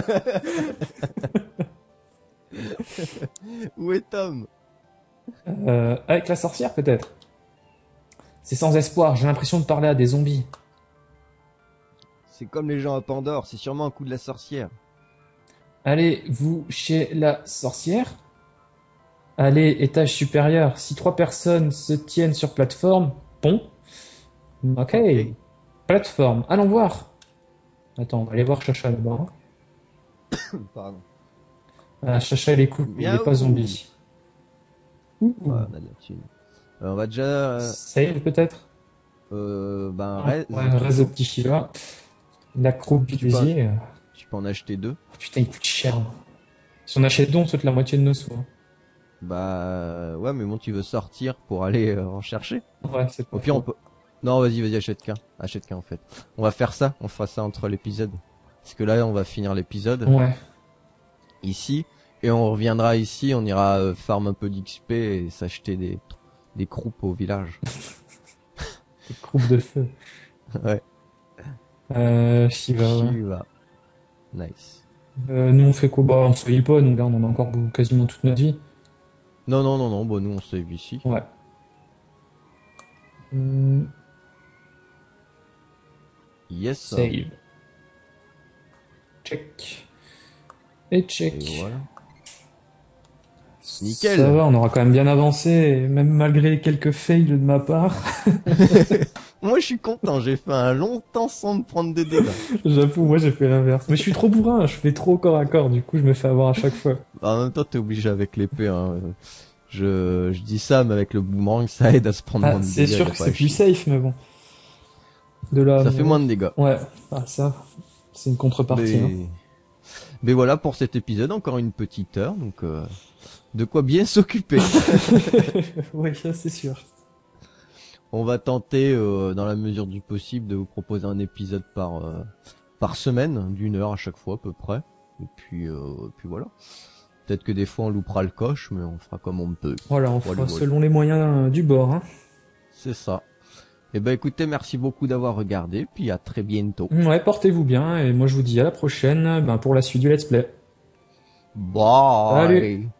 Speaker 2: Où est Tom?
Speaker 1: Euh, avec la sorcière, peut-être. C'est sans espoir, j'ai l'impression de parler à des zombies.
Speaker 2: C'est comme les gens à Pandore, c'est sûrement un coup de la sorcière.
Speaker 1: Allez, vous, chez la sorcière. Allez, étage supérieur. Si trois personnes se tiennent sur plateforme, pont. Ok.
Speaker 2: Ok.
Speaker 1: Plateforme. Allons voir. Attends, on va aller voir Chacha là-bas.
Speaker 2: Pardon.
Speaker 1: Ah, Chacha, il est cool. Il est
Speaker 2: Miaou.
Speaker 1: pas zombie. Ouh.
Speaker 2: Ouais, on a de la thune. Euh, on va déjà... Euh,
Speaker 1: Save, peut-être.
Speaker 2: euh, ben,
Speaker 1: Ouais,
Speaker 2: reste-
Speaker 1: ouais, reste au petit Shiva. L'accro du
Speaker 2: Tu peux-
Speaker 1: fusil. euh,
Speaker 2: tu peux en acheter deux.
Speaker 1: Putain, il coûte cher. Si on achète deux, on saute la moitié de nos sous. hein.
Speaker 2: Bah ouais, mais bon, tu veux sortir pour aller euh, en chercher.
Speaker 1: Ouais, c'est pas
Speaker 2: Au pire, on
Speaker 1: faux.
Speaker 2: peut. Non, vas-y, vas-y, achète qu'un. Achète qu'un en fait. On va faire ça, on fera ça entre l'épisode. Parce que là, on va finir l'épisode
Speaker 1: Ouais,
Speaker 2: ici. Et on reviendra ici, on ira euh, farm un peu d'X P et s'acheter des, des croupes au village.
Speaker 1: des croupes de feu.
Speaker 2: Ouais.
Speaker 1: Euh, Shiva, ouais.
Speaker 2: Shiva. Nice.
Speaker 1: Euh, nous, on fait quoi? Bah, on se heal pas, nous, là, on en a encore beau- quasiment toute notre vie.
Speaker 2: Non, non, non, non, bon, nous on save ici.
Speaker 1: Ouais. Hum,
Speaker 2: Yes.
Speaker 1: save. Check. Et check.
Speaker 2: Et voilà. Nickel.
Speaker 1: Ça va, on aura quand même bien avancé, et même malgré quelques fails de ma part.
Speaker 2: Moi je suis content, j'ai fait un long temps sans me prendre de dégâts.
Speaker 1: J'avoue, moi j'ai fait l'inverse. Mais je suis trop bourrin, je fais trop corps à corps, du coup je me fais avoir à chaque fois.
Speaker 2: En même temps t'es obligé avec l'épée. Hein. Je, je dis ça, mais avec le boomerang ça aide à se prendre
Speaker 1: Ah,
Speaker 2: moins de
Speaker 1: c'est
Speaker 2: dégâts.
Speaker 1: sûr
Speaker 2: y a
Speaker 1: que
Speaker 2: pas
Speaker 1: c'est
Speaker 2: à
Speaker 1: plus
Speaker 2: chier.
Speaker 1: safe, mais bon. De là,
Speaker 2: Ça
Speaker 1: à
Speaker 2: fait
Speaker 1: mourir.
Speaker 2: moins de dégâts.
Speaker 1: Ouais, ah, ça, c'est une contrepartie.
Speaker 2: Mais...
Speaker 1: Hein.
Speaker 2: mais voilà pour cet épisode, encore une petite heure, donc euh, de quoi bien s'occuper.
Speaker 1: Oui, ça c'est sûr.
Speaker 2: On va tenter, euh, dans la mesure du possible, de vous proposer un épisode par euh, par semaine, d'une heure à chaque fois à peu près. Et puis, euh, puis voilà. Peut-être que des fois on loupera le coche, mais on fera comme on peut.
Speaker 1: Voilà, on
Speaker 2: Voilà,
Speaker 1: fera
Speaker 2: voilà.
Speaker 1: selon les moyens euh, du bord. Hein.
Speaker 2: C'est ça. Et ben écoutez, merci beaucoup d'avoir regardé, puis à très bientôt.
Speaker 1: Ouais, portez-vous bien, et moi je vous dis à la prochaine ben, pour la suite du let's play.
Speaker 2: Bye.
Speaker 1: Salut.